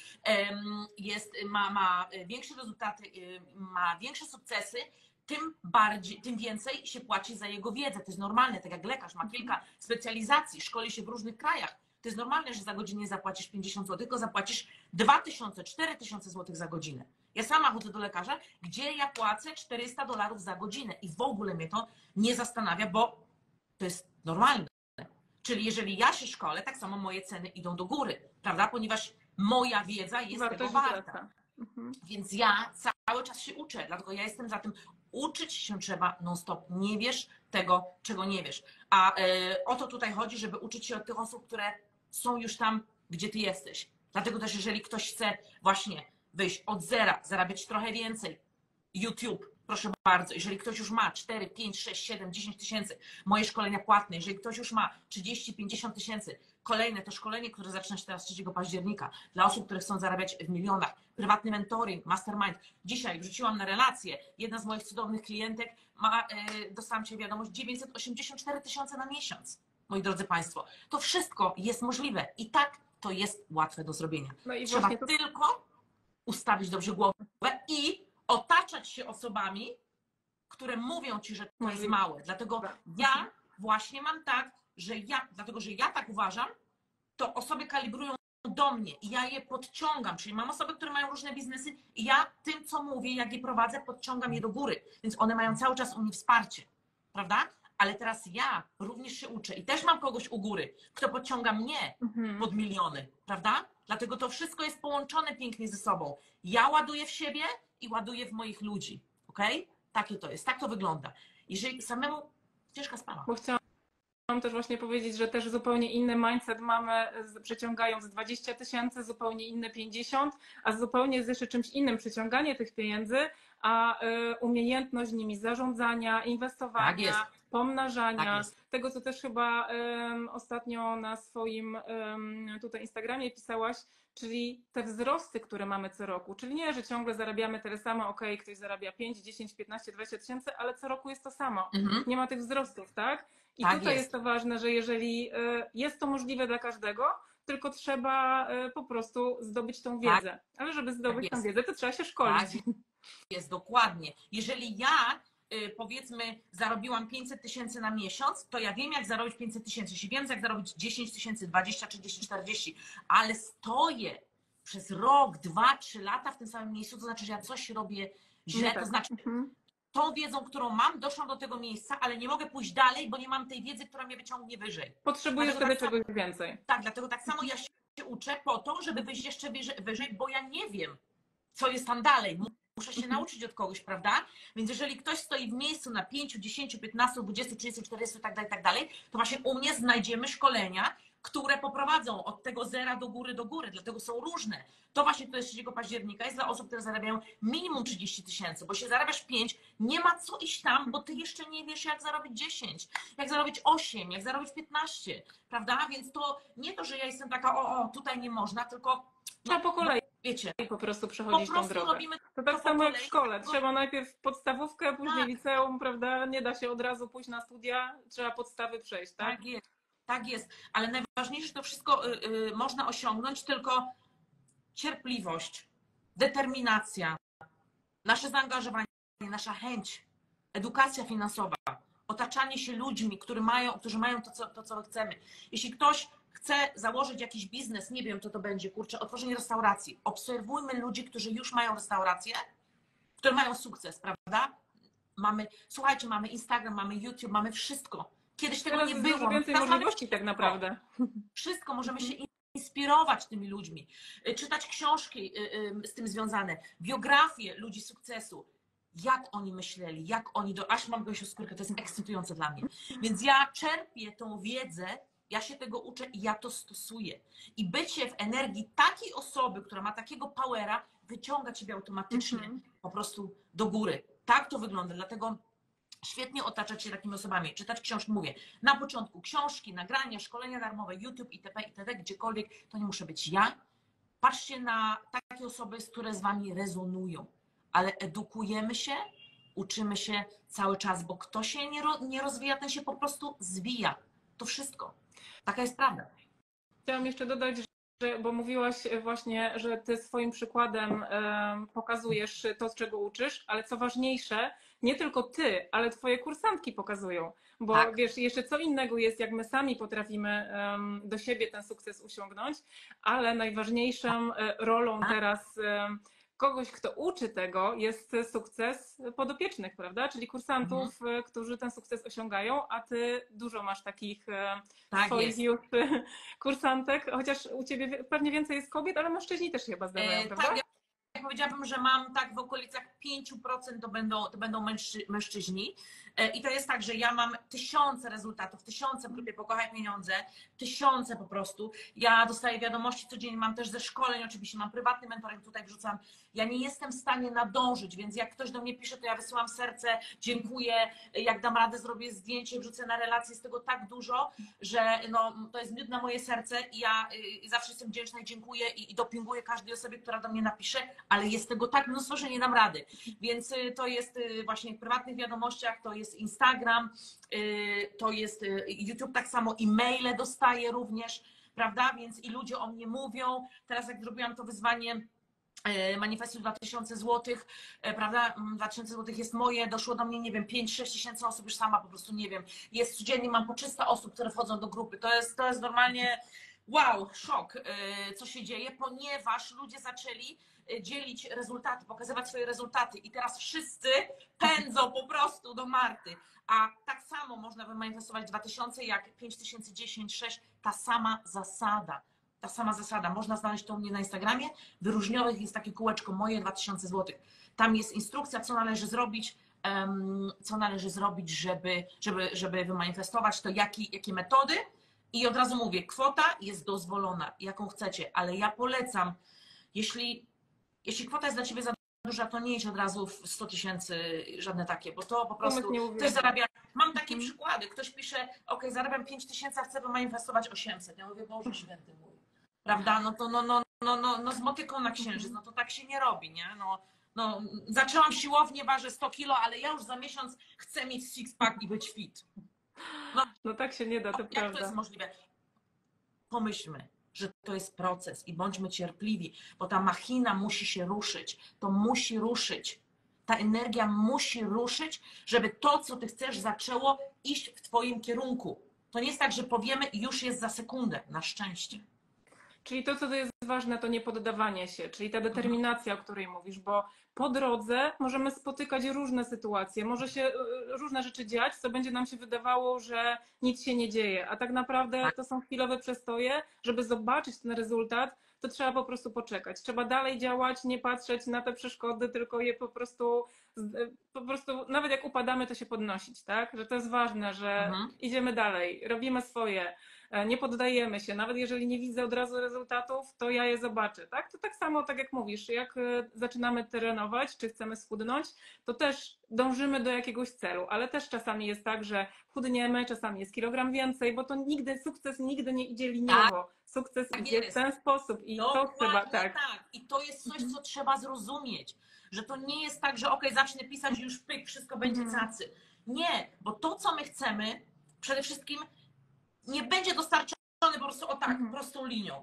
jest, ma, ma większe rezultaty, ma większe sukcesy, tym bardziej, tym więcej się płaci za jego wiedzę. To jest normalne, tak jak lekarz ma kilka specjalizacji, szkoli się w różnych krajach. To jest normalne, że za godzinę zapłacisz pięćdziesiąt złotych, tylko zapłacisz dwa tysiące, cztery tysiące złotych za godzinę. Ja sama chodzę do lekarza, gdzie ja płacę czterysta dolarów za godzinę i w ogóle mnie to nie zastanawia, bo to jest normalne. Czyli jeżeli ja się szkolę, tak samo moje ceny idą do góry, prawda? Ponieważ moja wiedza jest Wartość tego warta. wzrasta. Mhm. Więc ja cały czas się uczę, dlatego ja jestem za tym, uczyć się trzeba non-stop. Nie wiesz tego, czego nie wiesz. A e, o to tutaj chodzi, żeby uczyć się od tych osób, które są już tam, gdzie ty jesteś. Dlatego też, jeżeli ktoś chce właśnie wyjść od zera, zarabiać trochę więcej, YouTube, proszę bardzo, jeżeli ktoś już ma cztery, pięć, sześć, siedem, dziesięć tysięcy, moje szkolenia płatne, jeżeli ktoś już ma trzydzieści, pięćdziesiąt tysięcy, kolejne to szkolenie, które zaczyna się teraz trzeciego października, dla osób, które chcą zarabiać w milionach, prywatny mentoring, mastermind. Dzisiaj wrzuciłam na relację, jedna z moich cudownych klientek ma, e, dostałam Cię wiadomość, dziewięćset osiemdziesiąt cztery tysiące na miesiąc, moi drodzy Państwo. To wszystko jest możliwe i tak to jest łatwe do zrobienia. No i Trzeba właśnie to... tylko ustawić dobrze głowę i otaczać się osobami, które mówią ci, że to jest Możliwe. małe. Dlatego ja właśnie mam tak, że ja, dlatego że ja tak uważam, to osoby kalibrują do mnie i ja je podciągam, czyli mam osoby, które mają różne biznesy i ja tym, co mówię, jak je prowadzę, podciągam je do góry, więc one mają cały czas u mnie wsparcie, prawda? Ale teraz ja również się uczę i też mam kogoś u góry, kto podciąga mnie Mhm. pod miliony, prawda? Dlatego to wszystko jest połączone pięknie ze sobą. Ja ładuję w siebie i ładuję w moich ludzi, okej? Takie to jest, tak to wygląda. Jeżeli samemu ciężka sprawa. Bo chciałam też właśnie powiedzieć, że też zupełnie inny mindset mamy, przyciągając dwadzieścia tysięcy, zupełnie inne pięćdziesiąt, a zupełnie z jeszcze czymś innym przyciąganie tych pieniędzy, a y, umiejętność nimi zarządzania, Tak inwestowania, jest. pomnażania, Tak jest. tego co też chyba um, ostatnio na swoim um, tutaj Instagramie pisałaś, czyli te wzrosty, które mamy co roku, czyli nie, że ciągle zarabiamy tyle samo, okej, ktoś zarabia pięć, dziesięć, piętnaście, dwadzieścia tysięcy, ale co roku jest to samo. Mhm. Nie ma tych wzrostów, tak? I Tak tutaj jest. jest to ważne, że jeżeli y, jest to możliwe dla każdego, tylko trzeba y, po prostu zdobyć tą Tak. wiedzę. Ale żeby zdobyć tą jest. wiedzę, to trzeba się szkolić. Tak jest, dokładnie. Jeżeli ja y, powiedzmy zarobiłam pięćset tysięcy na miesiąc, to ja wiem, jak zarobić pięćset tysięcy. Jeśli wiem, jak zarobić dziesięć tysięcy, dwadzieścia, trzydzieści, czterdzieści, ale stoję przez rok, dwa, trzy lata w tym samym miejscu, to znaczy, że ja coś robię źle, Nie to tak. znaczy Mhm. tą wiedzą, którą mam, doszłam do tego miejsca, ale nie mogę pójść dalej, bo nie mam tej wiedzy, która mnie wyciągnie wyżej. Potrzebujesz Dlatego wtedy tak czegoś więcej. Tak, dlatego tak samo ja się uczę po to, żeby wyjść jeszcze wyżej, wyżej, bo ja nie wiem, co jest tam dalej. Muszę się nauczyć od kogoś, prawda? Więc jeżeli ktoś stoi w miejscu na pięć, dziesięć, piętnaście, dwadzieścia, trzydzieści, czterdzieści i tak dalej, tak dalej, to właśnie u mnie znajdziemy szkolenia, które poprowadzą od tego zera do góry, do góry, dlatego są różne. To właśnie to jest trzeciego października, jest dla osób, które zarabiają minimum trzydzieści tysięcy, bo się zarabiasz pięć, nie ma co iść tam, bo ty jeszcze nie wiesz, jak zarobić dziesięć, jak zarobić osiem, jak zarobić piętnaście, prawda? Więc to nie to, że ja jestem taka, o, o, tutaj nie można, tylko Trzeba po kolei. wiecie, I po prostu po przechodzić tą prostu drogę. robimy To tak po samo jak w kolei, szkole. tylko- Trzeba najpierw podstawówkę, później Tak. liceum, prawda? Nie da się od razu pójść na studia, trzeba podstawy przejść, tak? Tak jest, tak jest, ale najważniejsze, że to wszystko y, y, można osiągnąć, tylko cierpliwość, determinacja, nasze zaangażowanie, nasza chęć, edukacja finansowa, otaczanie się ludźmi, którzy mają, którzy mają to co, to, co chcemy. Jeśli ktoś chce założyć jakiś biznes, nie wiem, co to będzie, kurczę, otworzenie restauracji. Obserwujmy ludzi, którzy już mają restaurację, które mają sukces, prawda? Mamy, słuchajcie, mamy Instagram, mamy YouTube, mamy wszystko. Kiedyś tego Teraz nie jest było. dużo więcej Teraz mamy możliwości tak naprawdę. wszystko, możemy się inspirować tymi ludźmi, czytać książki z tym związane, biografie ludzi sukcesu, jak oni myśleli, jak oni do... Aż mam gęsią skórkę, to jest ekscytujące dla mnie. Więc ja czerpię tą wiedzę, ja się tego uczę i ja to stosuję. I bycie w energii takiej osoby, która ma takiego powera, wyciąga ciebie automatycznie Mhm. po prostu do góry. Tak to wygląda, dlatego świetnie otaczać się takimi osobami, czytać książki, mówię, na początku książki, nagrania, szkolenia darmowe, YouTube itp., itd., gdziekolwiek, to nie muszę być ja. Patrzcie na takie osoby, które z wami rezonują, ale edukujemy się, uczymy się cały czas, bo kto się nie, ro, nie rozwija, ten się po prostu zwija. To wszystko. Taka jest prawda. Chciałam jeszcze dodać, że, bo mówiłaś właśnie, że ty swoim przykładem em, pokazujesz to, z czego uczysz, ale co ważniejsze, nie tylko ty, ale twoje kursantki pokazują. Bo Tak. wiesz, jeszcze co innego jest, jak my sami potrafimy em, do siebie ten sukces osiągnąć, ale najważniejszą e, rolą teraz em, kogoś, kto uczy tego, jest sukces podopiecznych, prawda? Czyli kursantów, Mhm. którzy ten sukces osiągają, a ty dużo masz takich e, Tak swoich jest. już e, kursantek, chociaż u ciebie pewnie więcej jest kobiet, ale mężczyźni też się chyba zdarzają, E, prawda? tak, ja powiedziałabym, że mam tak w okolicach pięć procent to będą, to będą mężczy, mężczyźni. E, I to jest tak, że ja mam tysiące rezultatów, tysiące w grupie Pokochaj Pieniądze, tysiące po prostu. Ja dostaję wiadomości codziennie, mam też ze szkoleń, oczywiście mam prywatny mentoring, tutaj wrzucam. Ja nie jestem w stanie nadążyć, więc jak ktoś do mnie pisze, to ja wysyłam serce, dziękuję, jak dam radę, zrobię zdjęcie, wrzucę na relację, jest tego tak dużo, że no, to jest miód na moje serce i ja y, zawsze jestem wdzięczna i dziękuję i, i dopinguję każdej osobie, która do mnie napisze, ale jest tego tak mnóstwo, że nie dam rady. Więc y, to jest y, właśnie w prywatnych wiadomościach, to jest Instagram, y, to jest y, YouTube tak samo, e-maile dostaję również, prawda, więc i ludzie o mnie mówią. Teraz jak zrobiłam to wyzwanie manifestu dwa tysiące złotych, prawda, dwa tysiące złotych jest moje, doszło do mnie, nie wiem, pięć sześć tysięcy osób, już sama po prostu nie wiem, jest codziennie, mam po trzysta osób, które wchodzą do grupy, to jest, to jest normalnie wow, szok, co się dzieje, ponieważ ludzie zaczęli dzielić rezultaty, pokazywać swoje rezultaty i teraz wszyscy pędzą po prostu do Marty, a tak samo można wymanifestować dwa tysiące jak pięć tysięcy, dziesięć, sześć, ta sama zasada. Ta sama zasada. Można znaleźć to u mnie na Instagramie. Wyróżnionych jest takie kółeczko moje dwa tysiące złotych. Tam jest instrukcja, co należy zrobić, um, co należy zrobić, żeby, żeby, żeby wymanifestować to, jaki, jakie metody. I od razu mówię, kwota jest dozwolona, jaką chcecie, ale ja polecam, jeśli, jeśli kwota jest dla ciebie za duża, to nie idź od razu w sto tysięcy, żadne takie, bo to po prostu nie ktoś uwierzy. zarabia. Mam takie Mhm. przykłady. Ktoś pisze, ok, zarabiam pięć tysięcy, a chcę wymanifestować osiemset. Ja mówię, Boże Święty mój. Prawda? No to no, no, no, no, no z motyką na księżyc, no to tak się nie robi, nie? No, no, zaczęłam siłownię, ważę sto kilo, ale ja już za miesiąc chcę mieć six-pack i być fit. No tak się nie da, to Jak to jest prawda. możliwe? Pomyślmy, że to jest proces i bądźmy cierpliwi, bo ta machina musi się ruszyć, to musi ruszyć. Ta energia musi ruszyć, żeby to, co ty chcesz, zaczęło iść w twoim kierunku. To nie jest tak, że powiemy i już jest za sekundę, na szczęście. Czyli to, co to jest ważne, to nie poddawanie się, czyli ta determinacja, o której mówisz, bo po drodze możemy spotykać różne sytuacje, może się y, różne rzeczy dziać, co będzie nam się wydawało, że nic się nie dzieje, a tak naprawdę to są chwilowe przestoje. Żeby zobaczyć ten rezultat, to trzeba po prostu poczekać. Trzeba dalej działać, nie patrzeć na te przeszkody, tylko je po prostu, po prostu nawet jak upadamy, to się podnosić, tak? Że to jest ważne, że Mhm. idziemy dalej, robimy swoje. nie poddajemy się. Nawet jeżeli nie widzę od razu rezultatów, to ja je zobaczę. Tak? To tak samo, tak jak mówisz, jak zaczynamy trenować, czy chcemy schudnąć, to też dążymy do jakiegoś celu, ale też czasami jest tak, że chudniemy, czasami jest kilogram więcej, bo to nigdy, sukces nigdy nie idzie liniowo. Sukces Tak idzie jest. w ten sposób i to Dokładnie trzeba, tak. tak. I to jest coś, co trzeba zrozumieć, że to nie jest tak, że okej, zacznę pisać i już pyk, wszystko będzie Mhm. cacy. Nie, bo to, co my chcemy, przede wszystkim nie będzie dostarczone po prostu o tak, Mhm. prostą linią.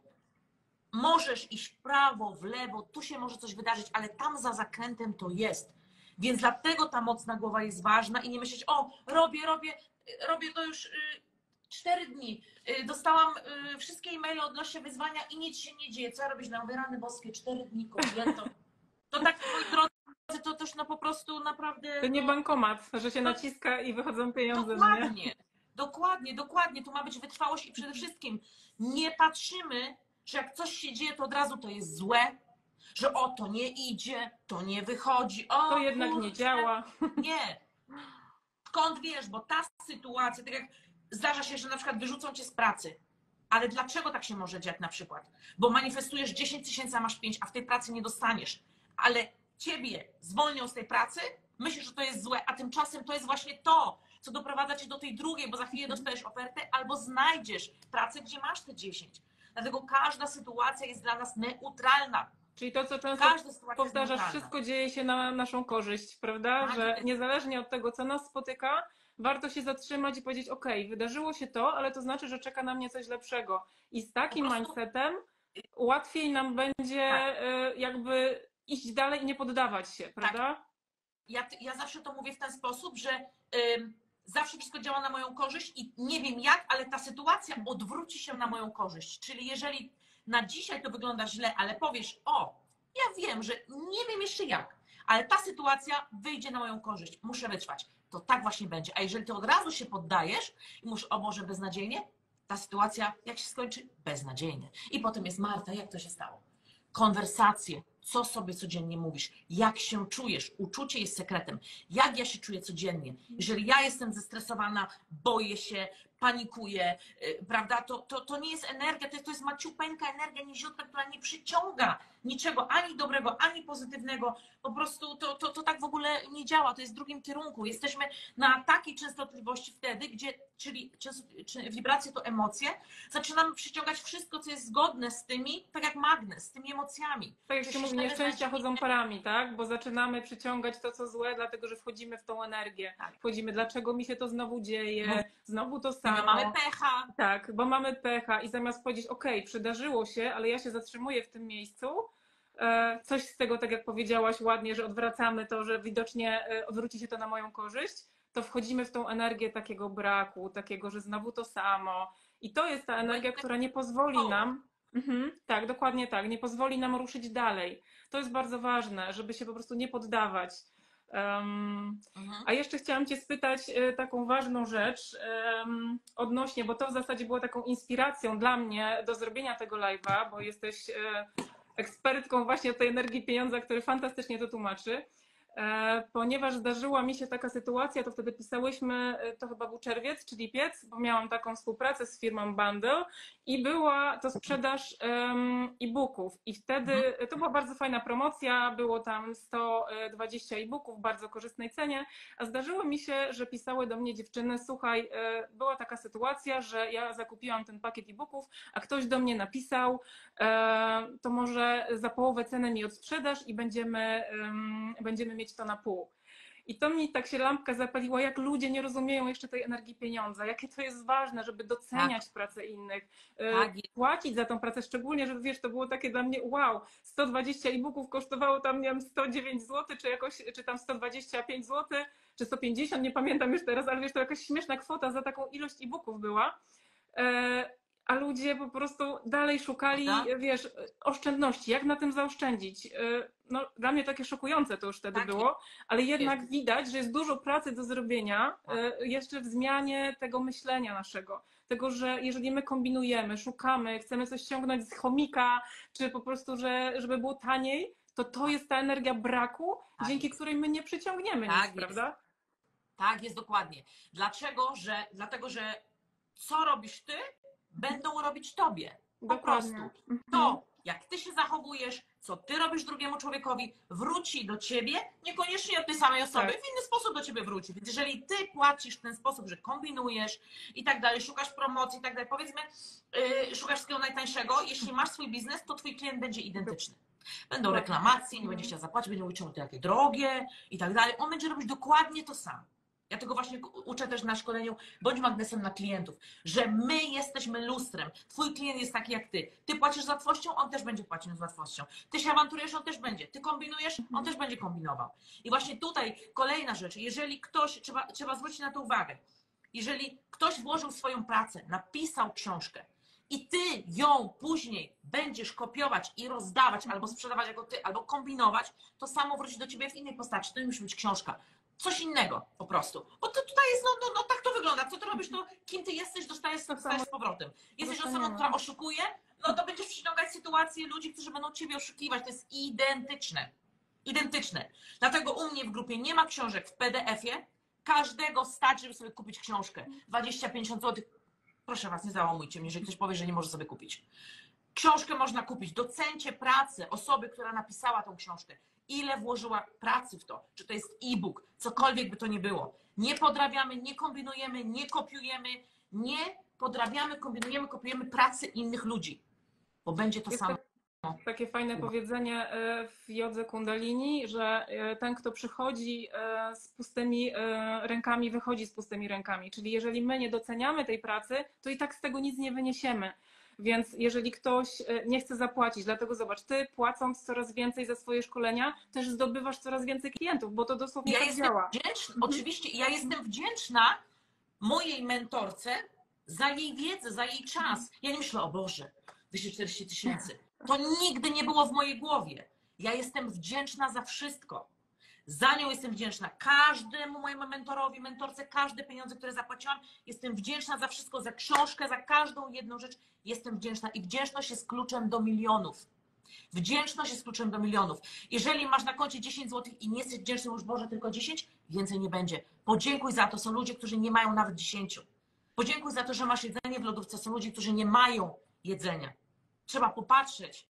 Możesz iść w prawo, w lewo, tu się może coś wydarzyć, ale tam za zakrętem to jest. Więc dlatego ta mocna głowa jest ważna i nie myśleć, o, robię, robię, robię to już y, cztery dni. Y, dostałam y, wszystkie e-maile odnośnie wyzwania i nic się nie dzieje. Co ja robić? Na mówię, rany boskie, cztery dni, kobieto. To tak, moi drodzy, to też no po prostu naprawdę... To nie no, bankomat, że się naciska i wychodzą pieniądze, no nie? Dokładnie, dokładnie, dokładnie. Tu ma być wytrwałość i przede wszystkim nie patrzymy, że jak coś się dzieje, to od razu to jest złe, że o, to nie idzie, to nie wychodzi, o, To jednak kurczę. nie działa. Nie. Skąd wiesz, bo ta sytuacja, tak jak zdarza się, że na przykład wyrzucą cię z pracy, ale dlaczego tak się może dziać na przykład? Bo manifestujesz dziesięć tysięcy, a masz pięć, a w tej pracy nie dostaniesz, ale ciebie zwolnią z tej pracy, myślisz, że to jest złe, a tymczasem to jest właśnie to, co doprowadza cię do tej drugiej, bo za chwilę dostajesz ofertę albo znajdziesz pracę, gdzie masz te dziesięć. Dlatego każda sytuacja jest dla nas neutralna. Czyli to, co często Każda sytuacja powtarzasz, jest neutralna. wszystko dzieje się na naszą korzyść, prawda? Tak Że jest. niezależnie od tego, co nas spotyka, warto się zatrzymać i powiedzieć, ok, wydarzyło się to, ale to znaczy, że czeka na mnie coś lepszego. I z takim Po prostu- mindsetem łatwiej nam będzie Tak. y, jakby iść dalej i nie poddawać się, prawda? Ja, ja zawsze to mówię w ten sposób, że ym, zawsze wszystko działa na moją korzyść i nie wiem jak, ale ta sytuacja odwróci się na moją korzyść. Czyli jeżeli na dzisiaj to wygląda źle, ale powiesz, o, ja wiem, że nie wiem jeszcze jak, ale ta sytuacja wyjdzie na moją korzyść, muszę wytrwać. To tak właśnie będzie. A jeżeli ty od razu się poddajesz i mówisz, o Boże, beznadziejnie, ta sytuacja jak się skończy? Beznadziejnie. I potem jest Marta, jak to się stało? Konwersacje, co sobie codziennie mówisz, jak się czujesz. Uczucie jest sekretem. Jak ja się czuję codziennie. Jeżeli ja jestem zestresowana, boję się, panikuję, yy, prawda, to, to, to nie jest energia, to jest, to jest maciupeńka energia niziutka, która nie przyciąga niczego ani dobrego, ani pozytywnego. Po prostu to, to, to tak w ogóle nie działa. To jest w drugim kierunku. Jesteśmy na takiej częstotliwości wtedy, gdzie, czyli czy wibracje to emocje, zaczynamy przyciągać wszystko, co jest zgodne z tymi, tak jak magnes, z tymi emocjami. Tak jak się mówi, nieszczęścia chodzą parami, tak? Bo zaczynamy przyciągać to, co złe, dlatego że wchodzimy w tą energię. Tak. Wchodzimy, dlaczego mi się to znowu dzieje, No. znowu to My samo. mamy pecha. Tak, bo mamy pecha i zamiast powiedzieć, ok, przydarzyło się, ale ja się zatrzymuję w tym miejscu, e, coś z tego, tak jak powiedziałaś ładnie, że odwracamy to, że widocznie e, odwróci się to na moją korzyść, to wchodzimy w tą energię takiego braku, takiego, że znowu to samo. I to jest ta energia, która nie pozwoli nam, mhm, tak, dokładnie tak, nie pozwoli nam ruszyć dalej. To jest bardzo ważne, żeby się po prostu nie poddawać. Um, Mhm. a jeszcze chciałam Cię spytać e, taką ważną rzecz um, odnośnie, bo to w zasadzie było taką inspiracją dla mnie do zrobienia tego live'a, bo jesteś e, ekspertką właśnie tej energii pieniądza, który fantastycznie to tłumaczy. E, ponieważ zdarzyła mi się taka sytuacja, to wtedy pisałyśmy, e, to chyba był czerwiec czy lipiec, bo miałam taką współpracę z firmą Bundle i była to sprzedaż um, e-booków i wtedy to była bardzo fajna promocja, było tam sto dwadzieścia e-booków w bardzo korzystnej cenie, a zdarzyło mi się, że pisały do mnie dziewczyny, słuchaj, e, była taka sytuacja, że ja zakupiłam ten pakiet e-booków, a ktoś do mnie napisał, e, to może za połowę ceny mi odsprzedasz i będziemy, um, będziemy mieć to na pół. I to mi tak się lampka zapaliła, jak ludzie nie rozumieją jeszcze tej energii pieniądza, jakie to jest ważne, żeby doceniać tak. pracę innych, Tak. płacić za tą pracę, szczególnie, że wiesz, to było takie dla mnie wow, sto dwadzieścia e-booków kosztowało tam, nie wiem, sto dziewięć złotych, czy jakoś, czy tam sto dwadzieścia pięć złotych, czy sto pięćdziesiąt, nie pamiętam już teraz, ale wiesz, to jakaś śmieszna kwota za taką ilość e-booków była. A ludzie po prostu dalej szukali, Prawda? wiesz, oszczędności, jak na tym zaoszczędzić. No, dla mnie takie szokujące to już wtedy Tak było, ale jednak jest. widać, że jest dużo pracy do zrobienia Tak. jeszcze w zmianie tego myślenia naszego. Tego, że jeżeli my kombinujemy, szukamy, chcemy coś ściągnąć z chomika, czy po prostu, że, żeby było taniej, to to jest ta energia braku, Tak dzięki jest. której my nie przyciągniemy Tak nic, jest. prawda? Tak, jest dokładnie. Dlaczego? Że, dlatego, że co robisz ty, będą robić tobie. Po Dokładnie. prostu. Mhm. To, jak ty się zachowujesz, co ty robisz drugiemu człowiekowi, wróci do ciebie, niekoniecznie od tej samej osoby, Tak. w inny sposób do ciebie wróci. Więc jeżeli ty płacisz w ten sposób, że kombinujesz i tak dalej, szukasz promocji i tak dalej, powiedzmy, yy, szukasz wszystkiego najtańszego, jeśli masz swój biznes, to twój klient będzie identyczny. Będą reklamacje, nie będzie chciał zapłacić, będzie mówić, czemu to jakie drogie i tak dalej. On będzie robić dokładnie to samo. Ja tego właśnie uczę też na szkoleniu, bądź magnesem na klientów, że my jesteśmy lustrem. Twój klient jest taki jak ty. Ty płacisz z łatwością, on też będzie płacił z łatwością. Ty się awanturujesz, on też będzie. Ty kombinujesz, on też będzie kombinował. I właśnie tutaj kolejna rzecz, jeżeli ktoś, trzeba, trzeba zwrócić na to uwagę, jeżeli ktoś włożył swoją pracę, napisał książkę i ty ją później będziesz kopiować i rozdawać, albo sprzedawać jako ty, albo kombinować, to samo wróci do ciebie w innej postaci. To nie musi być książka. Coś innego po prostu. Bo to tutaj jest, no, no, no tak to wygląda. Co ty robisz, to kim ty jesteś, dostajesz, dostajesz z powrotem. Jesteś osobą, która oszukuje, no to będziesz przyciągać sytuacje ludzi, którzy będą ciebie oszukiwać. To jest identyczne. Identyczne. Dlatego u mnie w grupie nie ma książek w P D F-ie. Każdego stać, żeby sobie kupić książkę. dwadzieścia pięćdziesiąt złotych. Proszę was, nie załamujcie mnie, jeżeli ktoś powie, że nie może sobie kupić. Książkę można kupić. Docencie pracę osoby, która napisała tą książkę. Ile włożyła pracy w to, czy to jest e-book, cokolwiek by to nie było. Nie podrabiamy, nie kombinujemy, nie kopiujemy, nie podrabiamy, kombinujemy, kopiujemy pracy innych ludzi, bo będzie to Jest samo. takie fajne powiedzenie w jodze kundalini, że ten, kto przychodzi z pustymi rękami, wychodzi z pustymi rękami. Czyli jeżeli my nie doceniamy tej pracy, to i tak z tego nic nie wyniesiemy. Więc jeżeli ktoś nie chce zapłacić, dlatego zobacz, ty płacąc coraz więcej za swoje szkolenia, też zdobywasz coraz więcej klientów, bo to dosłownie ja tak jestem działa. Wdzięczna, oczywiście, ja jestem wdzięczna mojej mentorce za jej wiedzę, za jej czas. Ja nie myślę, o Boże, dwieście czterdzieści tysięcy. To nigdy nie było w mojej głowie. Ja jestem wdzięczna za wszystko. Za nią jestem wdzięczna. Każdemu mojemu mentorowi, mentorce, każde pieniądze, które zapłaciłam, jestem wdzięczna za wszystko, za książkę, za każdą jedną rzecz. Jestem wdzięczna i wdzięczność jest kluczem do milionów. Wdzięczność jest kluczem do milionów. Jeżeli masz na koncie dziesięć złotych i nie jesteś wdzięczny, już Boże, tylko dziesięć, więcej nie będzie. Podziękuj za to. Są ludzie, którzy nie mają nawet dziesięć. Podziękuj za to, że masz jedzenie w lodówce. Są ludzie, którzy nie mają jedzenia. Trzeba popatrzeć.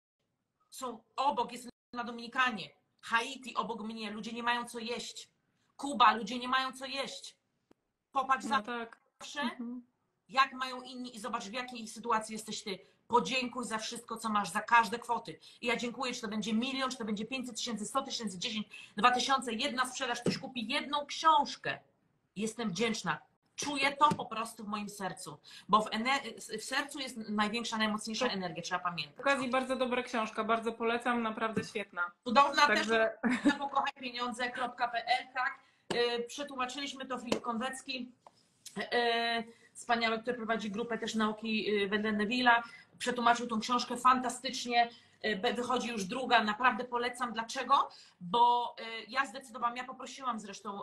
Są obok, jest na Dominikanie. Haiti obok mnie, ludzie nie mają co jeść. Kuba, ludzie nie mają co jeść. Popatrz No tak. zawsze, Mhm. jak mają inni i zobacz, w jakiej sytuacji jesteś ty. Podziękuj za wszystko, co masz, za każde kwoty. I ja dziękuję, czy to będzie milion, czy to będzie pięćset tysięcy, sto tysięcy, dziesięć, dwa tysiące, jedna sprzedaż, ktoś kupi jedną książkę. Jestem wdzięczna. Czuję to po prostu w moim sercu, bo w, w sercu jest największa, najmocniejsza energia, trzeba pamiętać. W okazji bardzo dobra książka, bardzo polecam, naprawdę świetna. Cudowna. Także... też na pokochaj pieniądze kropka p l, tak? Yy, przetłumaczyliśmy to, Filip Konwecki, yy, wspaniały, który prowadzi grupę też nauki yy, Wendeneville'a, przetłumaczył tą książkę fantastycznie. Wychodzi już druga, naprawdę polecam. Dlaczego? Bo ja zdecydowałam, ja poprosiłam zresztą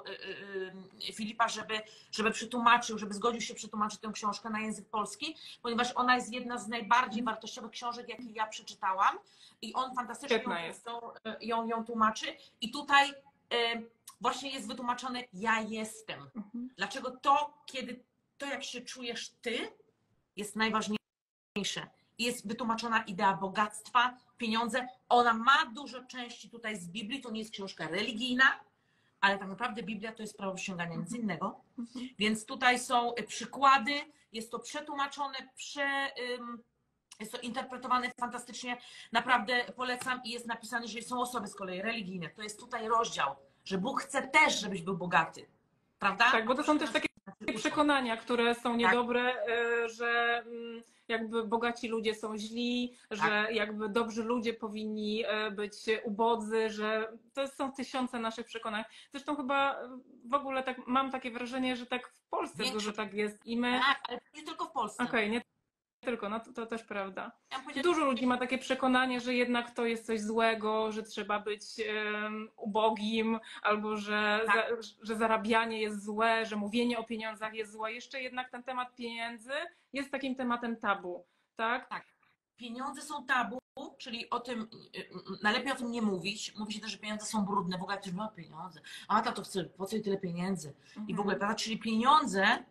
Filipa, żeby, żeby przetłumaczył, żeby zgodził się przetłumaczyć tę książkę na język polski, ponieważ ona jest jedna z najbardziej wartościowych książek, jakie ja przeczytałam i on fantastycznie ją, ją, ją tłumaczy. I tutaj właśnie jest wytłumaczone ja jestem. Mhm. Dlaczego to, kiedy to jak się czujesz ty, jest najważniejsze. Jest wytłumaczona idea bogactwa, pieniądze. Ona ma dużo części tutaj z Biblii. To nie jest książka religijna, ale tak naprawdę Biblia to jest prawo przysięgania, nic innego. Więc tutaj są przykłady, jest to przetłumaczone, prze, jest to interpretowane fantastycznie. Naprawdę polecam i jest napisane, że są osoby z kolei religijne. To jest tutaj rozdział, że Bóg chce też, żebyś był bogaty. Prawda? Tak, bo to są też takie przekonania, które są niedobre, tak. Że jakby bogaci ludzie są źli, tak. Że jakby dobrzy ludzie powinni być ubodzy, że to są tysiące naszych przekonań. Zresztą chyba w ogóle tak mam takie wrażenie, że tak w Polsce Większość. Dużo tak jest i my... Tak, ale nie tylko w Polsce. Okej, okay, nie tylko, no to, to też prawda. Ja Dużo ludzi ma takie przekonanie, że jednak to jest coś złego, że trzeba być um, ubogim, albo że, tak. za, że zarabianie jest złe, że mówienie o pieniądzach jest złe. Jeszcze jednak ten temat pieniędzy jest takim tematem tabu, tak? Tak. Pieniądze są tabu, czyli o tym, najlepiej o tym nie mówić. Mówi się też, że pieniądze są brudne. W ogóle ktoś ma pieniądze. A to chce, po co i tyle pieniędzy? Mhm. I w ogóle, prawda? Czyli pieniądze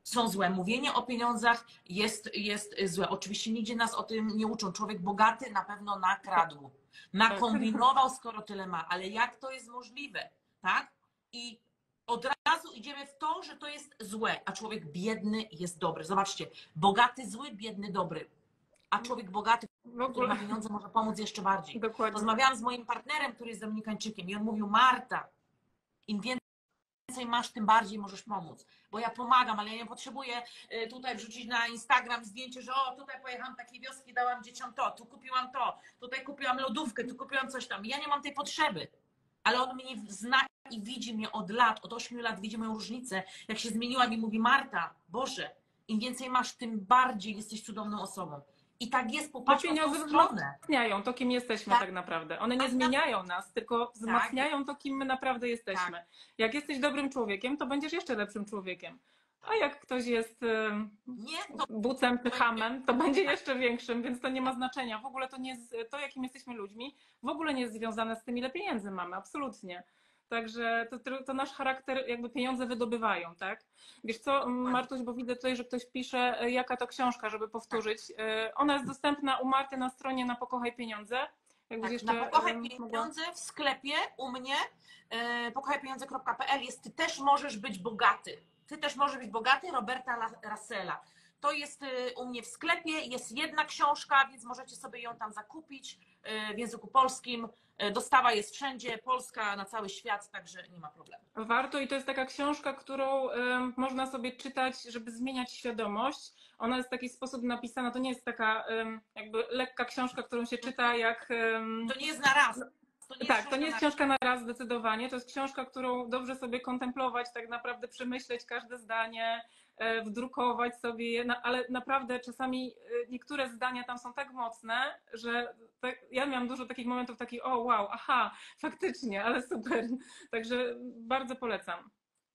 są złe. Mówienie o pieniądzach jest, jest złe. Oczywiście nigdzie nas o tym nie uczą. Człowiek bogaty na pewno nakradł, nakombinował, skoro tyle ma, ale jak to jest możliwe, tak? I od razu idziemy w to, że to jest złe, a człowiek biedny jest dobry. Zobaczcie, bogaty zły, biedny dobry, a człowiek bogaty, W ogóle. który ma pieniądze, może pomóc jeszcze bardziej. Dokładnie. Rozmawiałam z moim partnerem, który jest Dominikańczykiem, i on mówił: Marta, im więcej masz, tym bardziej możesz pomóc. Bo ja pomagam, ale ja nie potrzebuję tutaj wrzucić na Instagram zdjęcie, że o, tutaj pojechałam takiej wioski, dałam dzieciom to, tu kupiłam to, tutaj kupiłam lodówkę, tu kupiłam coś tam. Ja nie mam tej potrzeby. Ale on mnie zna i widzi mnie od lat, od ośmiu lat widzi moją różnicę. Jak się zmieniłam i mówi: Marta, Boże, im więcej masz, tym bardziej jesteś cudowną osobą. I tak jest, popatrzmy w tą stronę. Wzmacniają to, kim jesteśmy tak, tak naprawdę. One nie tak, zmieniają nas, tylko wzmacniają tak. to, kim my naprawdę jesteśmy. Tak. Jak jesteś dobrym człowiekiem, to będziesz jeszcze lepszym człowiekiem. A jak ktoś jest nie, to... bucem czy hamem, to będzie jeszcze większym, więc to nie ma znaczenia. W ogóle to, nie, to, jakim jesteśmy ludźmi, w ogóle nie jest związane z tym, ile pieniędzy mamy, absolutnie. Także to, to nasz charakter, jakby pieniądze wydobywają, tak? Wiesz co, Martuś, bo widzę tutaj, że ktoś pisze, jaka to książka, żeby powtórzyć. Ona jest dostępna u Marty na stronie na Pokochaj Pieniądze. Tak, jeszcze, na Pokochaj Pieniądze w sklepie u mnie, pokochaj pieniądze kropka p l jest: ty też możesz być bogaty. Ty też możesz być bogaty, Roberta Russella. To jest u mnie w sklepie, jest jedna książka, więc możecie sobie ją tam zakupić w języku polskim. Dostawa jest wszędzie, Polska na cały świat, także nie ma problemu. Warto, i to jest taka książka, którą y, można sobie czytać, żeby zmieniać świadomość. Ona jest w taki sposób napisana, to nie jest taka y, jakby lekka książka, którą się czyta jak... Y, to nie jest na raz. To nie tak, to nie jest książka na raz zdecydowanie, to jest książka, którą dobrze sobie kontemplować, tak naprawdę przemyśleć każde zdanie, wdrukować sobie je, ale naprawdę czasami niektóre zdania tam są tak mocne, że tak, ja miałam dużo takich momentów takich: o wow, aha, faktycznie, ale super. Także bardzo polecam.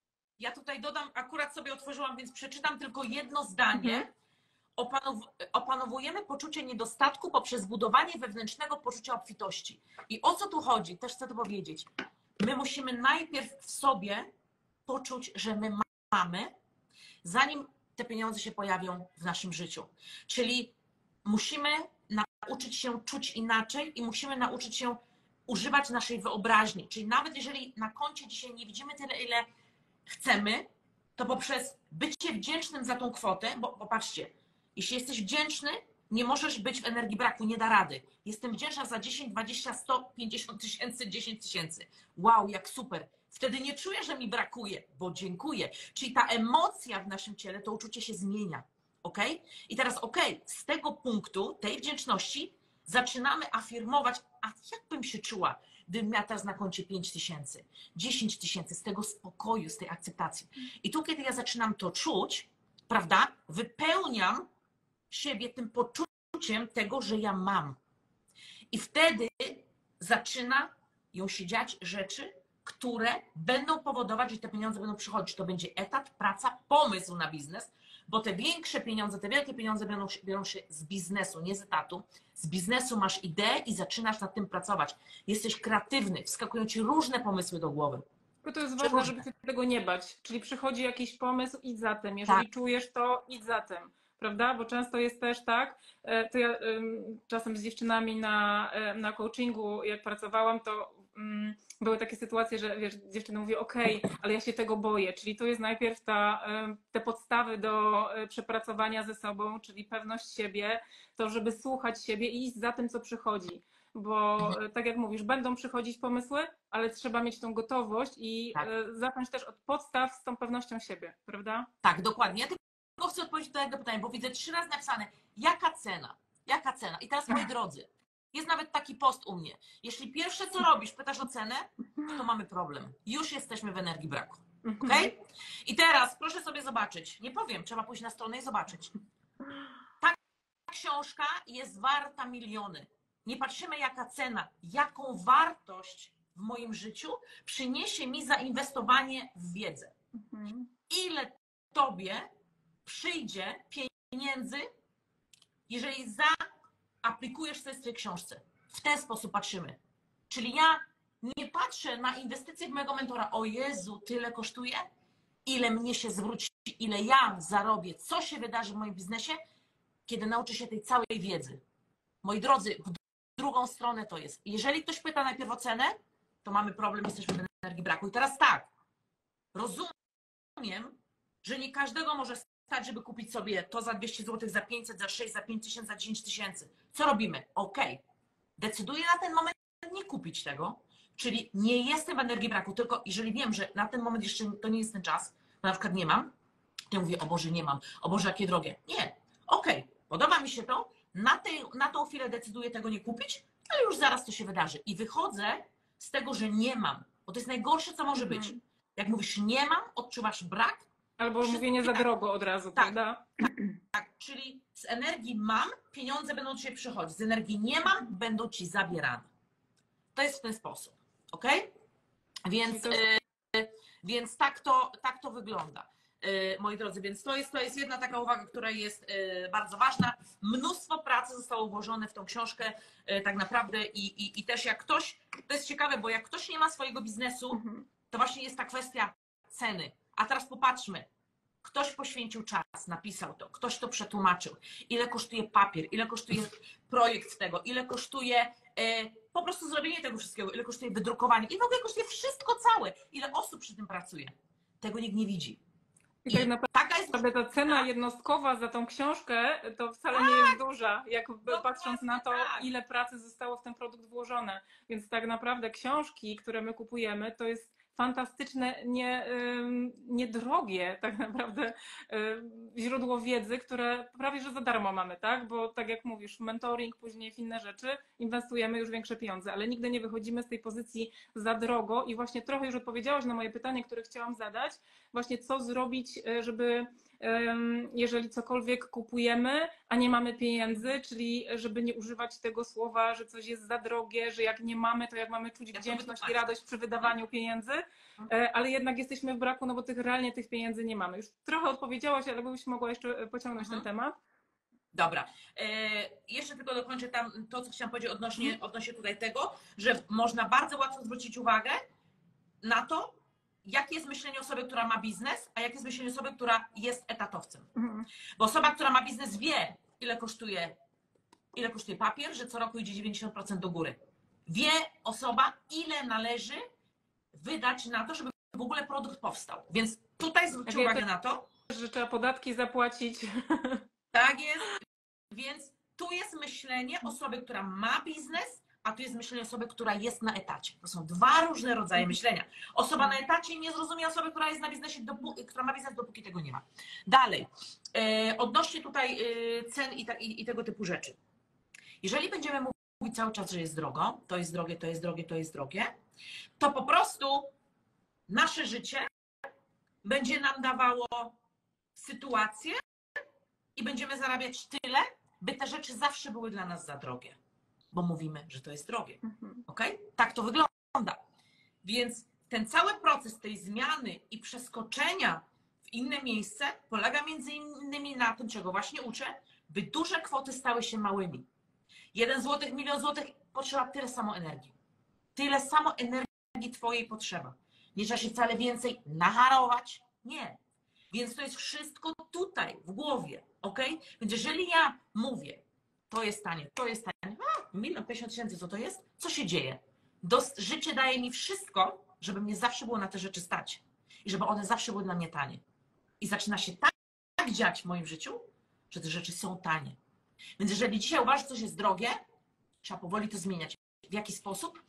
Ja tutaj dodam, akurat sobie otworzyłam, więc przeczytam tylko jedno zdanie. Mhm. Opanow opanowujemy poczucie niedostatku poprzez budowanie wewnętrznego poczucia obfitości. I o co tu chodzi? Też chcę to powiedzieć. My musimy najpierw w sobie poczuć, że my mamy, zanim te pieniądze się pojawią w naszym życiu. Czyli musimy nauczyć się czuć inaczej i musimy nauczyć się używać naszej wyobraźni. Czyli nawet jeżeli na koncie dzisiaj nie widzimy tyle, ile chcemy, to poprzez bycie wdzięcznym za tą kwotę, bo popatrzcie, jeśli jesteś wdzięczny, nie możesz być w energii braku, nie da rady. Jestem wdzięczna za dziesięć, dwadzieścia, sto pięćdziesiąt tysięcy, dziesięć tysięcy. Wow, jak super. Wtedy nie czuję, że mi brakuje, bo dziękuję. Czyli ta emocja w naszym ciele, to uczucie się zmienia. Ok? I teraz ok, z tego punktu, tej wdzięczności zaczynamy afirmować: a jak bym się czuła, gdybym miała teraz na koncie pięć tysięcy, dziesięć tysięcy, z tego spokoju, z tej akceptacji. I tu, kiedy ja zaczynam to czuć, prawda, wypełniam siebie tym poczuciem tego, że ja mam. I wtedy zaczyna ją się dziać rzeczy, które będą powodować, że te pieniądze będą przychodzić. To będzie etat, praca, pomysł na biznes, bo te większe pieniądze, te wielkie pieniądze biorą, biorą się z biznesu, nie z etatu. Z biznesu masz ideę i zaczynasz nad tym pracować. Jesteś kreatywny, wskakują ci różne pomysły do głowy. Bo to jest ważne, żeby się tego nie bać. Czyli przychodzi jakiś pomysł, idź za tym. Jeżeli tak. czujesz to, idź za tym. Prawda? Bo często jest też tak, to ja czasem z dziewczynami na, na coachingu, jak pracowałam, to um, były takie sytuacje, że wiesz, dziewczyna mówi: okej, okay, ale ja się tego boję. Czyli to jest najpierw ta, te podstawy do przepracowania ze sobą, czyli pewność siebie, to żeby słuchać siebie i iść za tym, co przychodzi. Bo tak jak mówisz, będą przychodzić pomysły, ale trzeba mieć tą gotowość i tak. zacząć też od podstaw z tą pewnością siebie, prawda? Tak, dokładnie. Ja tylko chcę odpowiedzieć na jedno pytanie, bo widzę trzy razy napisane: jaka cena? Jaka cena? I teraz, moi drodzy, jest nawet taki post u mnie. Jeśli pierwsze co robisz, pytasz o cenę, to mamy problem. Już jesteśmy w energii braku. Okay? I teraz proszę sobie zobaczyć. Nie powiem, trzeba pójść na stronę i zobaczyć. Ta książka jest warta miliony. Nie patrzymy, jaka cena, jaką wartość w moim życiu przyniesie mi zainwestowanie w wiedzę. Ile tobie przyjdzie pieniędzy, jeżeli zaaplikujesz coś w tej książce. W ten sposób patrzymy. Czyli ja nie patrzę na inwestycje w mojego mentora: o Jezu, tyle kosztuje. ile mnie się zwróci, ile ja zarobię, co się wydarzy w moim biznesie, kiedy nauczę się tej całej wiedzy. Moi drodzy, w drugą stronę to jest. Jeżeli ktoś pyta najpierw o cenę, to mamy problem, jesteśmy w energii braku. I teraz tak, rozumiem, że nie każdego może stać, żeby kupić sobie to za dwieście złotych, za pięćset, za sześć, za pięć tysięcy, za dziesięć tysięcy. Co robimy? Okej. Okay. Decyduję na ten moment nie kupić tego, czyli nie jestem w energii braku, tylko jeżeli wiem, że na ten moment jeszcze to nie jest ten czas, bo na przykład nie mam, to ja mówię, o Boże, nie mam, o Boże, jakie drogie. Nie, okej, okay. Podoba mi się to, na, tej, na tą chwilę decyduję tego nie kupić, ale już zaraz to się wydarzy. I wychodzę z tego, że nie mam, bo to jest najgorsze, co może być. Jak mówisz nie mam, odczuwasz brak. Albo mówienie za drogo od razu, tak, prawda? Tak, tak, czyli z energii mam, pieniądze będą ci przychodzić, z energii nie mam, będą ci zabierane. To jest w ten sposób, ok? Więc, yy, więc tak, to, tak to wygląda, yy, moi drodzy. Więc to jest, to jest jedna taka uwaga, która jest yy, bardzo ważna. Mnóstwo pracy zostało włożone w tą książkę yy, tak naprawdę i, i, i też jak ktoś, to jest ciekawe, bo jak ktoś nie ma swojego biznesu, mhm. to właśnie jest ta kwestia ceny. A teraz popatrzmy. Ktoś poświęcił czas, napisał to, ktoś to przetłumaczył, ile kosztuje papier, ile kosztuje projekt tego, ile kosztuje e, po prostu zrobienie tego wszystkiego, ile kosztuje wydrukowanie i w ogóle kosztuje wszystko całe, ile osób przy tym pracuje. Tego nikt nie widzi. I tak naprawdę taka jest ta cena jednostkowa za tą książkę to wcale tak. nie jest duża, jak no patrząc na to, tak. ile pracy zostało w ten produkt włożone. Więc tak naprawdę książki, które my kupujemy, to jest fantastyczne, nie, niedrogie tak naprawdę źródło wiedzy, które prawie że za darmo mamy, tak? Bo tak jak mówisz, mentoring, później w inne rzeczy, inwestujemy już większe pieniądze, ale nigdy nie wychodzimy z tej pozycji za drogo i właśnie trochę już odpowiedziałaś na moje pytanie, które chciałam zadać, właśnie co zrobić, żeby jeżeli cokolwiek kupujemy, a nie mamy pieniędzy, czyli żeby nie używać tego słowa, że coś jest za drogie, że jak nie mamy, to jak mamy czuć wdzięczność i radość przy wydawaniu pieniędzy, ale jednak jesteśmy w braku, no bo tych realnie tych pieniędzy nie mamy. Już trochę odpowiedziałaś, ale byś mogła jeszcze pociągnąć mhm. ten temat. Dobra. E, jeszcze tylko dokończę tam to, co chciałam powiedzieć odnośnie, odnośnie tutaj tego, że można bardzo łatwo zwrócić uwagę na to, jakie jest myślenie osoby, która ma biznes, a jakie jest myślenie osoby, która jest etatowcem. Mhm. Bo osoba, która ma biznes, wie, ile kosztuje, ile kosztuje papier, że co roku idzie dziewięćdziesiąt procent do góry. Wie osoba, ile należy wydać na to, żeby w ogóle produkt powstał. Więc tutaj zwróćcie ja uwagę na to, że trzeba podatki zapłacić. Tak jest. Więc tu jest myślenie osoby, która ma biznes, a tu jest myślenie osoby, która jest na etacie. To są dwa różne rodzaje myślenia. Osoba na etacie nie zrozumie osoby, która jest na biznesie, dopóki, która ma biznes, dopóki tego nie ma. Dalej, e, odnośnie tutaj e, cen i, ta, i, i tego typu rzeczy. Jeżeli będziemy mówić cały czas, że jest drogo, to jest drogie, to jest drogie, to jest drogie, to po prostu nasze życie będzie nam dawało sytuację i będziemy zarabiać tyle, by te rzeczy zawsze były dla nas za drogie. Bo mówimy, że to jest drogie. Mhm. Okay? Tak to wygląda. Więc ten cały proces tej zmiany i przeskoczenia w inne miejsce polega między innymi na tym, czego właśnie uczę, by duże kwoty stały się małymi. Jeden złotych, milion złotych potrzeba tyle samo energii. Tyle samo energii twojej potrzeba. Nie trzeba się wcale więcej naharować. Nie. Więc to jest wszystko tutaj, w głowie. Ok? Więc jeżeli ja mówię, to jest tanie, to jest tanie, a, milion pięćdziesiąt tysięcy, co to jest? Co się dzieje? Dos- życie daje mi wszystko, żeby mnie zawsze było na te rzeczy stać. I żeby one zawsze były dla mnie tanie. I zaczyna się tak, tak dziać w moim życiu, że te rzeczy są tanie. Więc jeżeli dzisiaj uważasz, że coś jest drogie, trzeba powoli to zmieniać. W jaki sposób?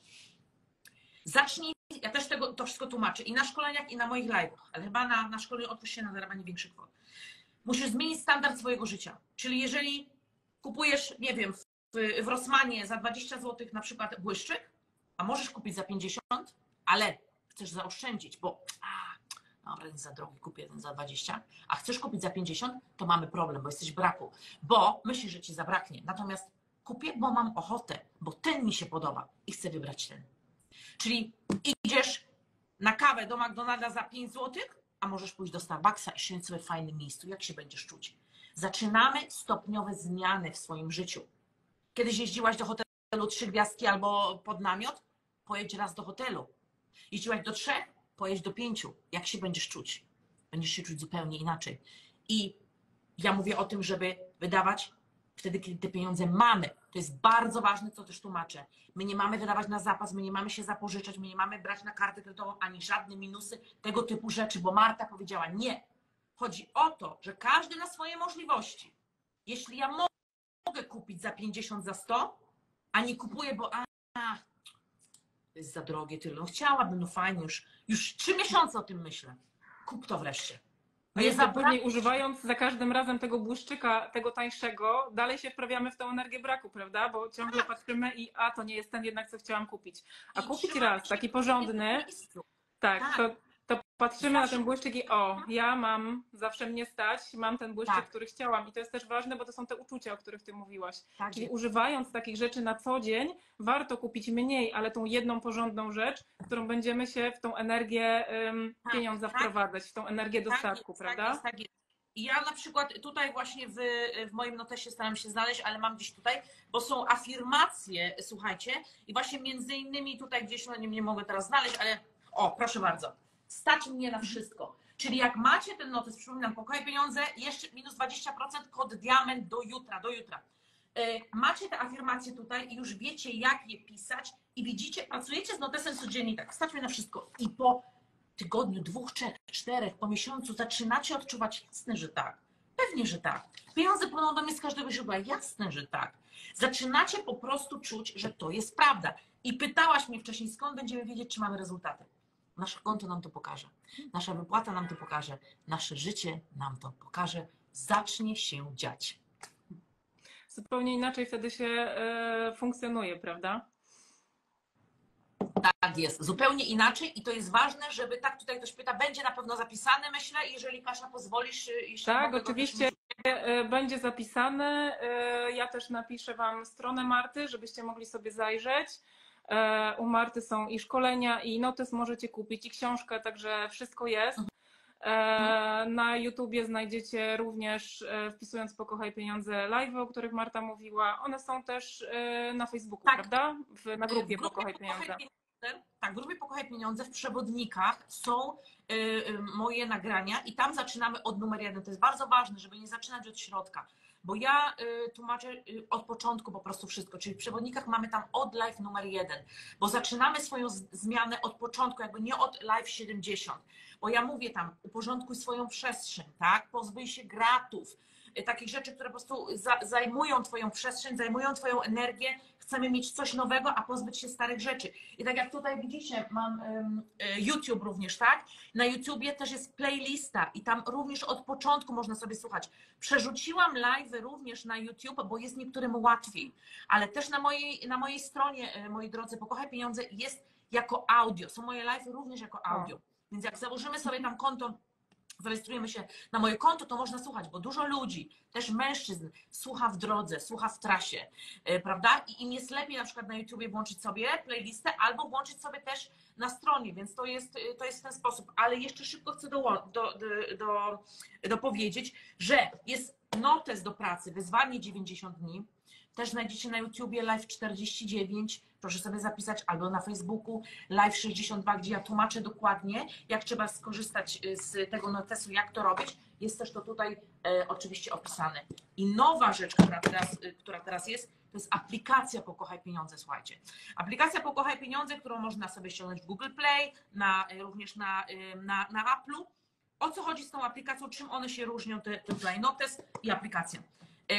Zacznij, ja też tego, to wszystko tłumaczę i na szkoleniach, i na moich live'ach, ale chyba na, na szkoleniu odpuść się na zarabianie większych kwot. Musisz zmienić standard swojego życia. Czyli jeżeli kupujesz, nie wiem, w, w Rossmanie za dwadzieścia złotych na przykład błyszczyk, a możesz kupić za pięćdziesiąt, ale chcesz zaoszczędzić, bo a, dobra, jest za drogi, kupię jeden za dwadzieścia, a chcesz kupić za pięćdziesiąt, to mamy problem, bo jesteś w braku, bo myślisz, że ci zabraknie. Natomiast kupię, bo mam ochotę, bo ten mi się podoba i chcę wybrać ten. Czyli idziesz na kawę do McDonalda za pięć złotych, a możesz pójść do Starbucksa i siąść sobie w fajnym miejscu. Jak się będziesz czuć? Zaczynamy stopniowe zmiany w swoim życiu. Kiedyś jeździłaś do hotelu trzy gwiazdki albo pod namiot? Pojedź raz do hotelu. Jeździłaś do trzech? Pojedź do pięciu. Jak się będziesz czuć? będziesz się czuć zupełnie inaczej. I ja mówię o tym, żeby wydawać wtedy, kiedy te pieniądze mamy. To jest bardzo ważne, co też tłumaczę. My nie mamy wydawać na zapas, my nie mamy się zapożyczać, my nie mamy brać na kartę kredytową ani żadne minusy, tego typu rzeczy, bo Marta powiedziała nie. Chodzi o to, że każdy na swoje możliwości. Jeśli ja mogę kupić za pięćdziesiąt, za sto, a nie kupuję, bo a, a to jest za drogie, tyle. No chciałabym, no fajnie, już, już trzy miesiące o tym myślę. Kup to wreszcie. No jest to później używając za każdym razem tego błyszczyka, tego tańszego, dalej się wprawiamy w tą energię braku, prawda? Bo ciągle patrzymy i a, to nie jest ten jednak, co chciałam kupić. A I kupić trzymamy raz, się taki w porządny, jednym miejscu. tak, Tak. to, to patrzymy Zawsze. na ten błyszczyk i o, ja mam, zawsze mnie stać, mam ten błyszczyk, Tak. który chciałam. I to jest też ważne, bo to są te uczucia, o których ty mówiłaś. Tak Czyli jest. używając takich rzeczy na co dzień, warto kupić mniej, ale tą jedną porządną rzecz, którą będziemy się w tą energię um, Tak, pieniądza tak. wprowadzać, w tą energię Tak dostatku, jest, prawda? Tak jest, tak jest. I ja na przykład tutaj właśnie w, w moim notesie staram się znaleźć, ale mam gdzieś tutaj, bo są afirmacje, słuchajcie, i właśnie między innymi tutaj gdzieś, no nie, nie mogę teraz znaleźć, ale o, proszę bardzo, stać mnie na wszystko. Czyli jak macie ten notes, przypominam, Pokochaj Pieniądze, jeszcze minus dwadzieścia procent, kod diament do jutra, do jutra. Macie te afirmacje tutaj i już wiecie, jak je pisać i widzicie, pracujecie z notesem codziennie, tak, stać mnie na wszystko i po tygodniu, dwóch, trzech, czterech, po miesiącu zaczynacie odczuwać, jasne, że tak. Pewnie, że tak. Pieniądze płyną do mnie z każdego źródła, jasne, że tak. Zaczynacie po prostu czuć, że to jest prawda. I pytałaś mnie wcześniej, skąd będziemy wiedzieć, czy mamy rezultaty. Nasze konto nam to pokaże. Nasza wypłata nam to pokaże. Nasze życie nam to pokaże. Zacznie się dziać. Zupełnie inaczej wtedy się e, funkcjonuje, prawda? Tak jest, zupełnie inaczej i to jest ważne, żeby tak tutaj ktoś pyta, będzie na pewno zapisane, myślę, jeżeli Kasia pozwolisz. Tak, oczywiście też... będzie zapisane. Ja też napiszę Wam stronę Marty, żebyście mogli sobie zajrzeć. U Marty są i szkolenia, i notes możecie kupić, i książkę, także wszystko jest. Na YouTubie znajdziecie również, wpisując Pokochaj Pieniądze, live, o których Marta mówiła. One są też na Facebooku, tak, prawda? W, na grupie, w grupie Pokochaj Pieniądze. Tak, w grupie Pokochaj Pieniądze w przewodnikach są y, y, moje nagrania i tam zaczynamy od numer jeden. To jest bardzo ważne, żeby nie zaczynać od środka, bo ja y, tłumaczę y, od początku po prostu wszystko, czyli w przewodnikach mamy tam od live numer jeden, bo zaczynamy swoją z, zmianę od początku, jakby nie od live siedemdziesiąt, bo ja mówię tam, uporządkuj swoją przestrzeń, tak, pozbyj się gratów, takich rzeczy, które po prostu zajmują Twoją przestrzeń, zajmują Twoją energię. Chcemy mieć coś nowego, a pozbyć się starych rzeczy. I tak jak tutaj widzicie, mam um, YouTube również, tak? Na YouTubie też jest playlista i tam również od początku można sobie słuchać. Przerzuciłam live również na YouTube, bo jest niektórym łatwiej, ale też na mojej, na mojej stronie, moi drodzy, Pokochaj Pieniądze jest jako audio. Są moje live również jako audio. Więc jak założymy sobie tam konto, zarejestrujemy się na moje konto, to można słuchać, bo dużo ludzi, też mężczyzn, słucha w drodze, słucha w trasie, prawda? I im jest lepiej na przykład na YouTubie włączyć sobie playlistę albo włączyć sobie też na stronie, więc to jest, to jest w ten sposób. Ale jeszcze szybko chcę do, do, do, do, dopowiedzieć, że jest notes do pracy, wyzwanie dziewięćdziesiąt dni, też znajdziecie na YouTubie live czterdzieści dziewięć, proszę sobie zapisać, albo na Facebooku live sześćdziesiąt dwa, gdzie ja tłumaczę dokładnie, jak trzeba skorzystać z tego notesu, jak to robić. Jest też to tutaj e, oczywiście opisane. I nowa rzecz, która teraz, która teraz jest, to jest aplikacja Pokochaj Pieniądze, słuchajcie. Aplikacja Pokochaj Pieniądze, którą można sobie ściągnąć w Google Play, na, również na, na, na Apple'u. O co chodzi z tą aplikacją, czym one się różnią, ten Play Notes i aplikacja. E,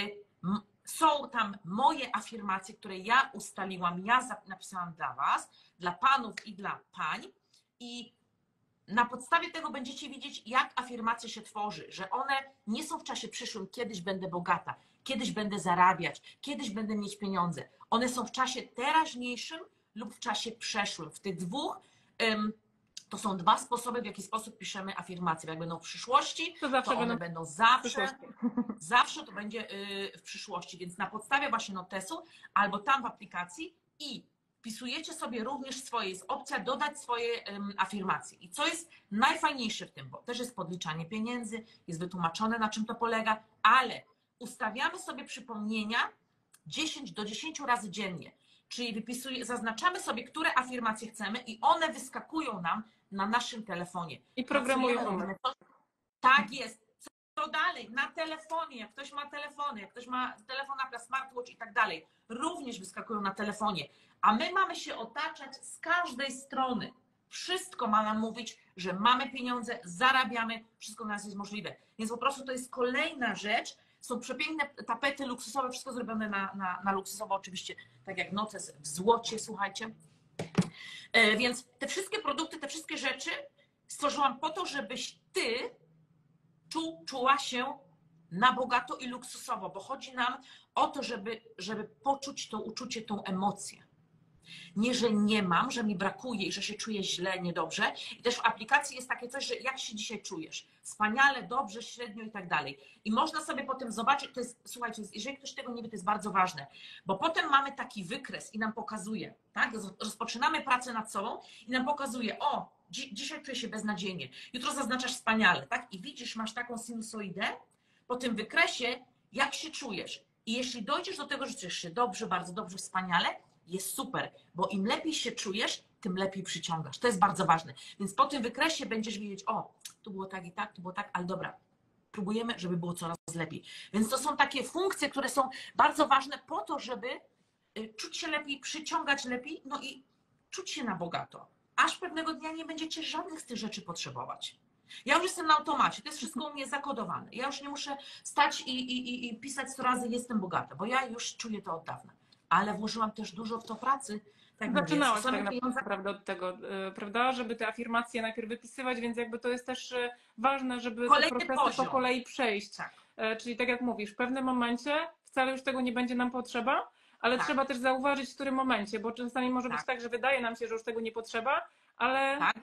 Są tam moje afirmacje, które ja ustaliłam, ja napisałam dla Was, dla panów i dla pań i na podstawie tego będziecie widzieć, jak afirmacje się tworzy, że one nie są w czasie przyszłym, kiedyś będę bogata, kiedyś będę zarabiać, kiedyś będę mieć pieniądze. One są w czasie teraźniejszym lub w czasie przeszłym. W tych dwóch um, to są dwa sposoby, w jaki sposób piszemy afirmacje. Jak będą w przyszłości, to, to one będą zawsze, zawsze to będzie w przyszłości. Więc na podstawie właśnie notesu albo tam w aplikacji i wpisujecie sobie również swoje, jest opcja dodać swoje um, afirmacje. I co jest najfajniejsze w tym, bo też jest podliczanie pieniędzy, jest wytłumaczone, na czym to polega, ale ustawiamy sobie przypomnienia dziesięć do dziesięciu razy dziennie. Czyli wypisuje, zaznaczamy sobie, które afirmacje chcemy i one wyskakują nam na naszym telefonie. I programują numer. Tak jest. Co dalej? Na telefonie, jak ktoś ma telefony, jak ktoś ma telefon na smartwatch i tak dalej, również wyskakują na telefonie. A my mamy się otaczać z każdej strony. Wszystko ma nam mówić, że mamy pieniądze, zarabiamy, wszystko dla nas jest możliwe. Więc po prostu to jest kolejna rzecz. Są przepiękne tapety luksusowe, wszystko zrobione na, na, na luksusowo, oczywiście, tak jak noces w złocie, słuchajcie. E, więc te wszystkie produkty, te wszystkie rzeczy stworzyłam po to, żebyś ty czuł, czuła się na bogato i luksusowo, bo chodzi nam o to, żeby, żeby poczuć to uczucie, tą emocję. Nie, że nie mam, że mi brakuje i że się czuję źle, niedobrze. I też w aplikacji jest takie coś, że jak się dzisiaj czujesz? Wspaniale, dobrze, średnio i tak dalej. I można sobie potem zobaczyć, to jest, słuchajcie, jeżeli ktoś tego nie wie, to jest bardzo ważne, bo potem mamy taki wykres i nam pokazuje, tak? Rozpoczynamy pracę nad sobą i nam pokazuje, o, dzi dzisiaj czuję się beznadziejnie, jutro zaznaczasz wspaniale, tak? I widzisz, masz taką sinusoidę po tym wykresie, jak się czujesz. I jeśli dojdziesz do tego, że czujesz się dobrze, bardzo dobrze, wspaniale, jest super, bo im lepiej się czujesz, tym lepiej przyciągasz. To jest bardzo ważne. Więc po tym wykresie będziesz wiedzieć, o, tu było tak i tak, tu było tak, ale dobra, próbujemy, żeby było coraz lepiej. Więc to są takie funkcje, które są bardzo ważne po to, żeby czuć się lepiej, przyciągać lepiej, no i czuć się na bogato. Aż pewnego dnia nie będziecie żadnych z tych rzeczy potrzebować. Ja już jestem na automacie, to jest wszystko u mnie zakodowane. Ja już nie muszę stać i, i, i pisać sto razy jestem bogata, bo ja już czuję to od dawna. Ale włożyłam też dużo w to pracy. Tak Zaczynałaś mówię, tak naprawdę od tego, prawda, żeby te afirmacje najpierw wypisywać, więc jakby to jest też ważne, żeby kolejny te procesy poziom. po kolei przejść. Tak. Czyli tak jak mówisz, w pewnym momencie wcale już tego nie będzie nam potrzeba, ale Tak. trzeba też zauważyć, w którym momencie, bo czasami może Tak. być tak, że wydaje nam się, że już tego nie potrzeba, ale Tak.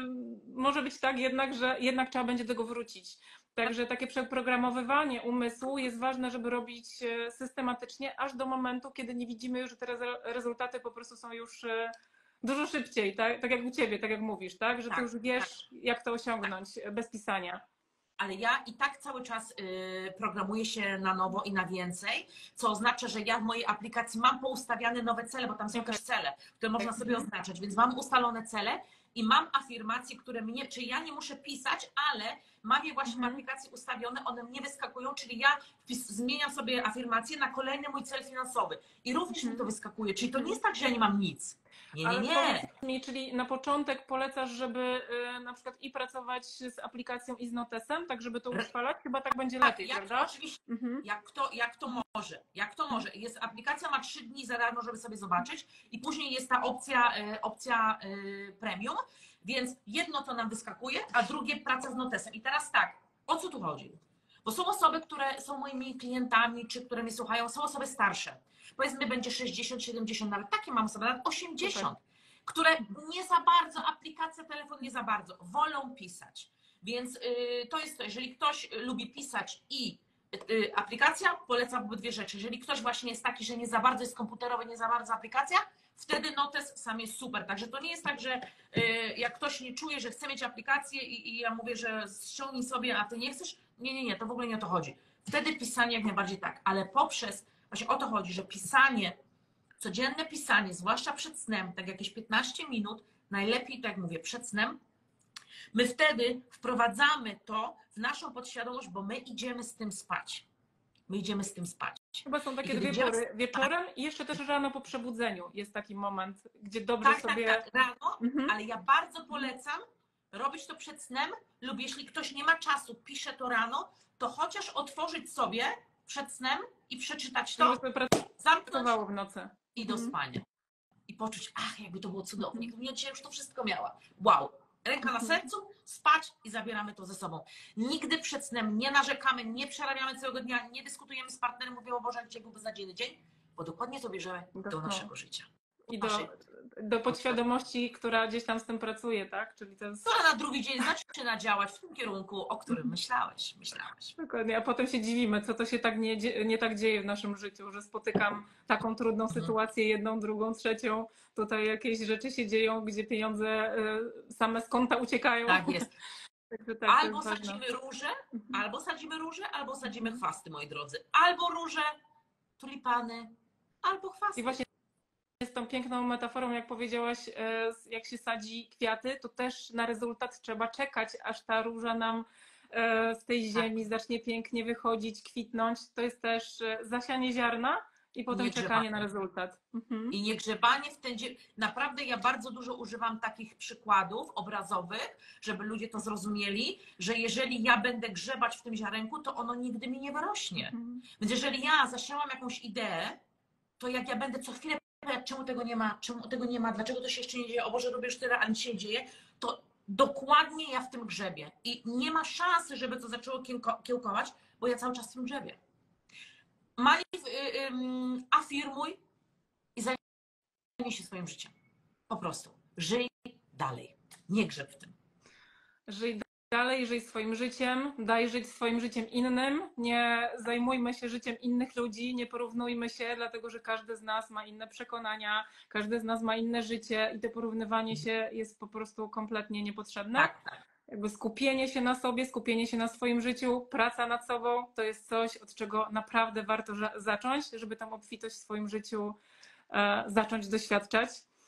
może być tak jednak, że jednak trzeba będzie do tego wrócić. Także takie przeprogramowywanie umysłu jest ważne, żeby robić systematycznie, aż do momentu, kiedy nie widzimy już, że te rezultaty po prostu są już dużo szybciej, tak, tak jak u ciebie, tak jak mówisz, tak? Że tak, ty już wiesz, tak. jak to osiągnąć tak. bez pisania. Ale ja i tak cały czas y, programuję się na nowo i na więcej, co oznacza, że ja w mojej aplikacji mam poustawiane nowe cele, bo tam są Okay. też cele, które można Okay. sobie oznaczać, więc mam ustalone cele i mam afirmacje, które mnie, czyli ja nie muszę pisać, ale mam je właśnie mm-hmm. w aplikacji ustawione, one mnie wyskakują, czyli ja wpis, zmieniam sobie afirmację na kolejny mój cel finansowy i również mm-hmm. mi to wyskakuje, czyli to nie jest tak, że ja nie mam nic. Nie, nie, nie. Ale powiedz mi, czyli na początek polecasz, żeby y, na przykład i pracować z aplikacją i z notesem, tak żeby to utrwalać? Chyba tak będzie tak, lepiej, jak, prawda? Oczywiście, mhm. jak, to, jak to może, jak to może. Jest, aplikacja ma trzy dni za darmo, żeby sobie zobaczyć i później jest ta opcja, y, opcja y, premium, więc jedno to nam wyskakuje, a drugie praca z notesem. I teraz tak, o co tu chodzi? Bo są osoby, które są moimi klientami, czy które mnie słuchają, są osoby starsze. Powiedzmy, będzie sześćdziesiąt, siedemdziesiąt, nawet takie mam osoby, nawet osiemdziesiąt, okay. które nie za bardzo, aplikacja, telefon nie za bardzo, wolą pisać. Więc yy, to jest to, jeżeli ktoś lubi pisać i yy, aplikacja, polecam obydwie rzeczy. Jeżeli ktoś właśnie jest taki, że nie za bardzo jest komputerowy, nie za bardzo aplikacja, wtedy notes sam jest super. Także to nie jest tak, że yy, jak ktoś nie czuje, że chce mieć aplikację i, i ja mówię, że ściągnij sobie, a ty nie chcesz, nie, nie, nie, to w ogóle nie o to chodzi. Wtedy pisanie jak najbardziej tak, ale poprzez, właśnie o to chodzi, że pisanie, codzienne pisanie, zwłaszcza przed snem, tak jakieś piętnaście minut, najlepiej, tak jak mówię, przed snem, my wtedy wprowadzamy to w naszą podświadomość, bo my idziemy z tym spać. My idziemy z tym spać. Chyba są takie dwie idziemy... pory, wieczorem tak. i jeszcze też rano po przebudzeniu jest taki moment, gdzie dobrze tak, sobie... Tak, tak, rano, mhm. ale ja bardzo polecam robić to przed snem lub jeśli ktoś nie ma czasu, pisze to rano, to chociaż otworzyć sobie przed snem i przeczytać to, zamknąć w nocy i do spania. I poczuć, ach, jakby to było cudownie. Ja dzisiaj już to wszystko miała. Wow. Ręka na sercu, spać i zabieramy to ze sobą. Nigdy przed snem nie narzekamy, nie przerabiamy całego dnia, nie dyskutujemy z partnerem, mówimy, o Boże, dzisiaj był beznadziejny dzień, bo dokładnie to bierzemy do, do naszego życia. I do, do podświadomości, która gdzieś tam z tym pracuje, tak? Czyli to jest... Która na drugi dzień zaczyna działać w tym kierunku, o którym myślałeś, myślałeś. Dokładnie, a potem się dziwimy, co to się tak nie, nie tak dzieje w naszym życiu, że spotykam taką trudną sytuację, jedną, drugą, trzecią, tutaj jakieś rzeczy się dzieją, gdzie pieniądze same z konta uciekają. Tak jest. Także tak, albo jest sadzimy ważne. róże, albo sadzimy róże, albo sadzimy chwasty, moi drodzy. Albo róże, tulipany, albo chwasty. I właśnie z tą piękną metaforą, jak powiedziałaś, jak się sadzi kwiaty, to też na rezultat trzeba czekać, aż ta róża nam e, z tej ziemi zacznie pięknie wychodzić, kwitnąć. To jest też e, zasianie ziarna i potem Nie czekanie na grzebanie. rezultat. Mhm. I nie grzebanie w ten dzień. Naprawdę ja bardzo dużo używam takich przykładów obrazowych, żeby ludzie to zrozumieli, że jeżeli ja będę grzebać w tym ziarenku, to ono nigdy mi nie wyrośnie. Mhm. Więc jeżeli ja zasiałam jakąś ideę, to jak ja będę co chwilę pytać, czemu tego nie ma, czemu tego nie ma, dlaczego to się jeszcze nie dzieje, o Boże, robię już tyle, a nic się nie dzieje, to dokładnie ja w tym grzebie. I nie ma szansy, żeby to zaczęło kiełko- kiełkować, bo ja cały czas w tym grzebie. Manif, y, y, afirmuj i zajmij się swoim życiem. Po prostu. Żyj dalej. Nie grzeb w tym. Żyj dalej, żyj swoim życiem, daj żyć swoim życiem innym, nie zajmujmy się życiem innych ludzi, nie porównujmy się, dlatego że każdy z nas ma inne przekonania, każdy z nas ma inne życie i to porównywanie się jest po prostu kompletnie niepotrzebne. Tak, tak. Jakby skupienie się na sobie, skupienie się na swoim życiu, praca nad sobą, to jest coś, od czego naprawdę warto zacząć, żeby tą obfitość w swoim życiu e, zacząć doświadczać.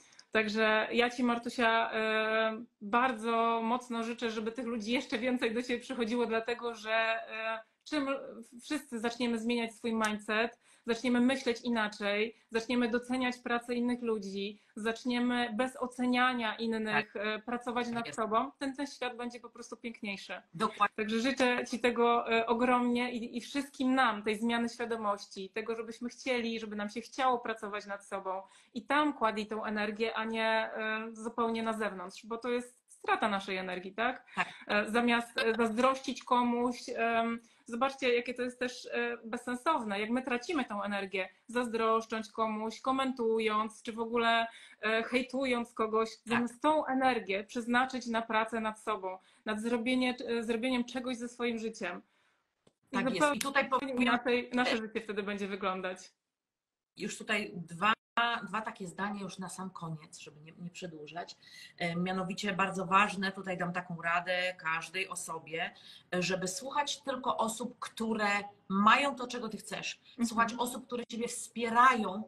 Także ja Ci, Martusia, e, bardzo mocno życzę, żeby tych ludzi jeszcze więcej do Ciebie przychodziło, dlatego że e, czym wszyscy zaczniemy zmieniać swój mindset, zaczniemy myśleć inaczej, zaczniemy doceniać pracę innych ludzi, zaczniemy bez oceniania innych Tak. e, pracować nad Jest. sobą, ten, ten świat będzie po prostu piękniejszy. Dokładnie. Także życzę Ci tego e, ogromnie i, i wszystkim nam, tej zmiany świadomości, tego, żebyśmy chcieli, żeby nam się chciało pracować nad sobą i tam kładli tą energię, a nie e, zupełnie na zewnątrz, bo to jest strata naszej energii, tak? Tak. E, Zamiast e, zazdrościć komuś, em, zobaczcie, jakie to jest też e, bezsensowne, jak my tracimy tą energię, zazdroszcząc komuś, komentując, czy w ogóle e, hejtując kogoś, zamiast tą energię przeznaczyć na pracę nad sobą, nad zrobienie, e, zrobieniem czegoś ze swoim życiem. I Tak jest. zupełnie I tutaj powiem inaczej nasze życie wtedy będzie wyglądać. już tutaj dwa, dwa takie zdania już na sam koniec, żeby nie, nie przedłużać. E, Mianowicie bardzo ważne, tutaj dam taką radę każdej osobie, e, żeby słuchać tylko osób, które mają to, czego ty chcesz. Słuchać Mhm. osób, które ciebie wspierają,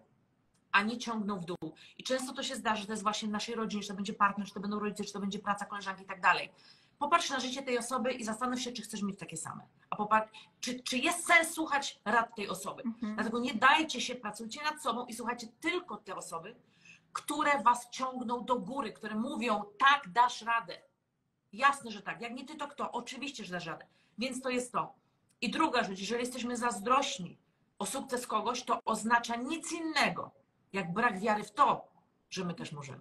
a nie ciągną w dół. I często to się zdarzy, że to jest właśnie w naszej rodzinie, że to będzie partner, czy to będą rodzice, czy to będzie praca, koleżanki i tak dalej. Popatrz na życie tej osoby i zastanów się, czy chcesz mieć takie same. A popatrz, czy, czy jest sens słuchać rad tej osoby. Mhm. Dlatego nie dajcie się, pracujcie nad sobą i słuchajcie tylko te osoby, które was ciągną do góry, które mówią, tak, dasz radę. Jasne, że tak. Jak nie ty, to kto? Oczywiście, że dasz radę. Więc to jest to. I druga rzecz, jeżeli jesteśmy zazdrośni o sukces kogoś, to oznacza nic innego, jak brak wiary w to, że my też możemy.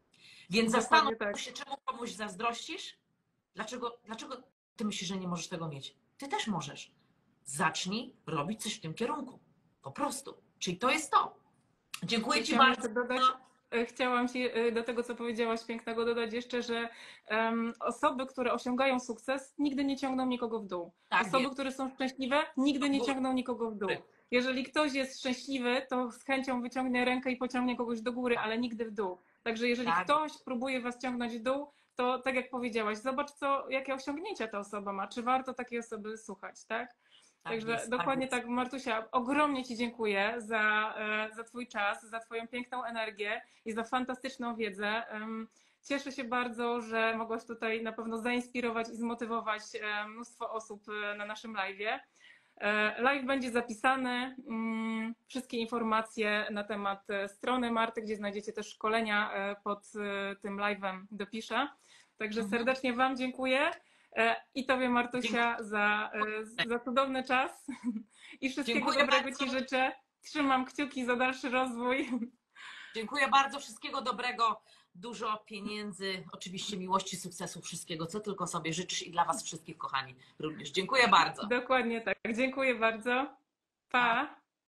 Więc Dokładnie zastanów tak. się, czemu komuś zazdrościsz, dlaczego, dlaczego ty myślisz, że nie możesz tego mieć. Ty też możesz. Zacznij robić coś w tym kierunku. Po prostu. Czyli to jest to. Dziękuję ci Chciałam bardzo. jeszcze dodać, e, chciałam Ci e, do tego, co powiedziałaś pięknego, dodać jeszcze, że um, osoby, które osiągają sukces, nigdy nie ciągną nikogo w dół. Tak Osoby, jest. które są szczęśliwe, nigdy nie ciągną nikogo w dół. Jeżeli ktoś jest szczęśliwy, to z chęcią wyciągnie rękę i pociągnie kogoś do góry, ale nigdy w dół. Także jeżeli Tak. ktoś próbuje Was ciągnąć w dół, to tak jak powiedziałaś, zobacz, co, jakie osiągnięcia ta osoba ma. Czy warto takiej osoby słuchać, tak? Tak Także jest, dokładnie tak, tak, Martusia, ogromnie Ci dziękuję za, e, za Twój czas, za Twoją piękną energię i za fantastyczną wiedzę. Em, Cieszę się bardzo, że mogłaś tutaj na pewno zainspirować i zmotywować e, mnóstwo osób e, na naszym live'ie. E, Live będzie zapisany. Mm, Wszystkie informacje na temat e, strony Marty, gdzie znajdziecie też szkolenia e, pod e, tym live'em, dopiszę. Także Mhm. serdecznie Wam dziękuję. E, I Tobie, Martusia, za, e, za cudowny czas i wszystkiego Dziękuję dobrego bardzo. Ci życzę. Trzymam kciuki za dalszy rozwój. Dziękuję bardzo. Wszystkiego dobrego. Dużo pieniędzy, oczywiście miłości, sukcesu, wszystkiego, co tylko sobie życzysz i dla was wszystkich, kochani, również. Dziękuję bardzo. Dokładnie tak. Dziękuję bardzo. Pa.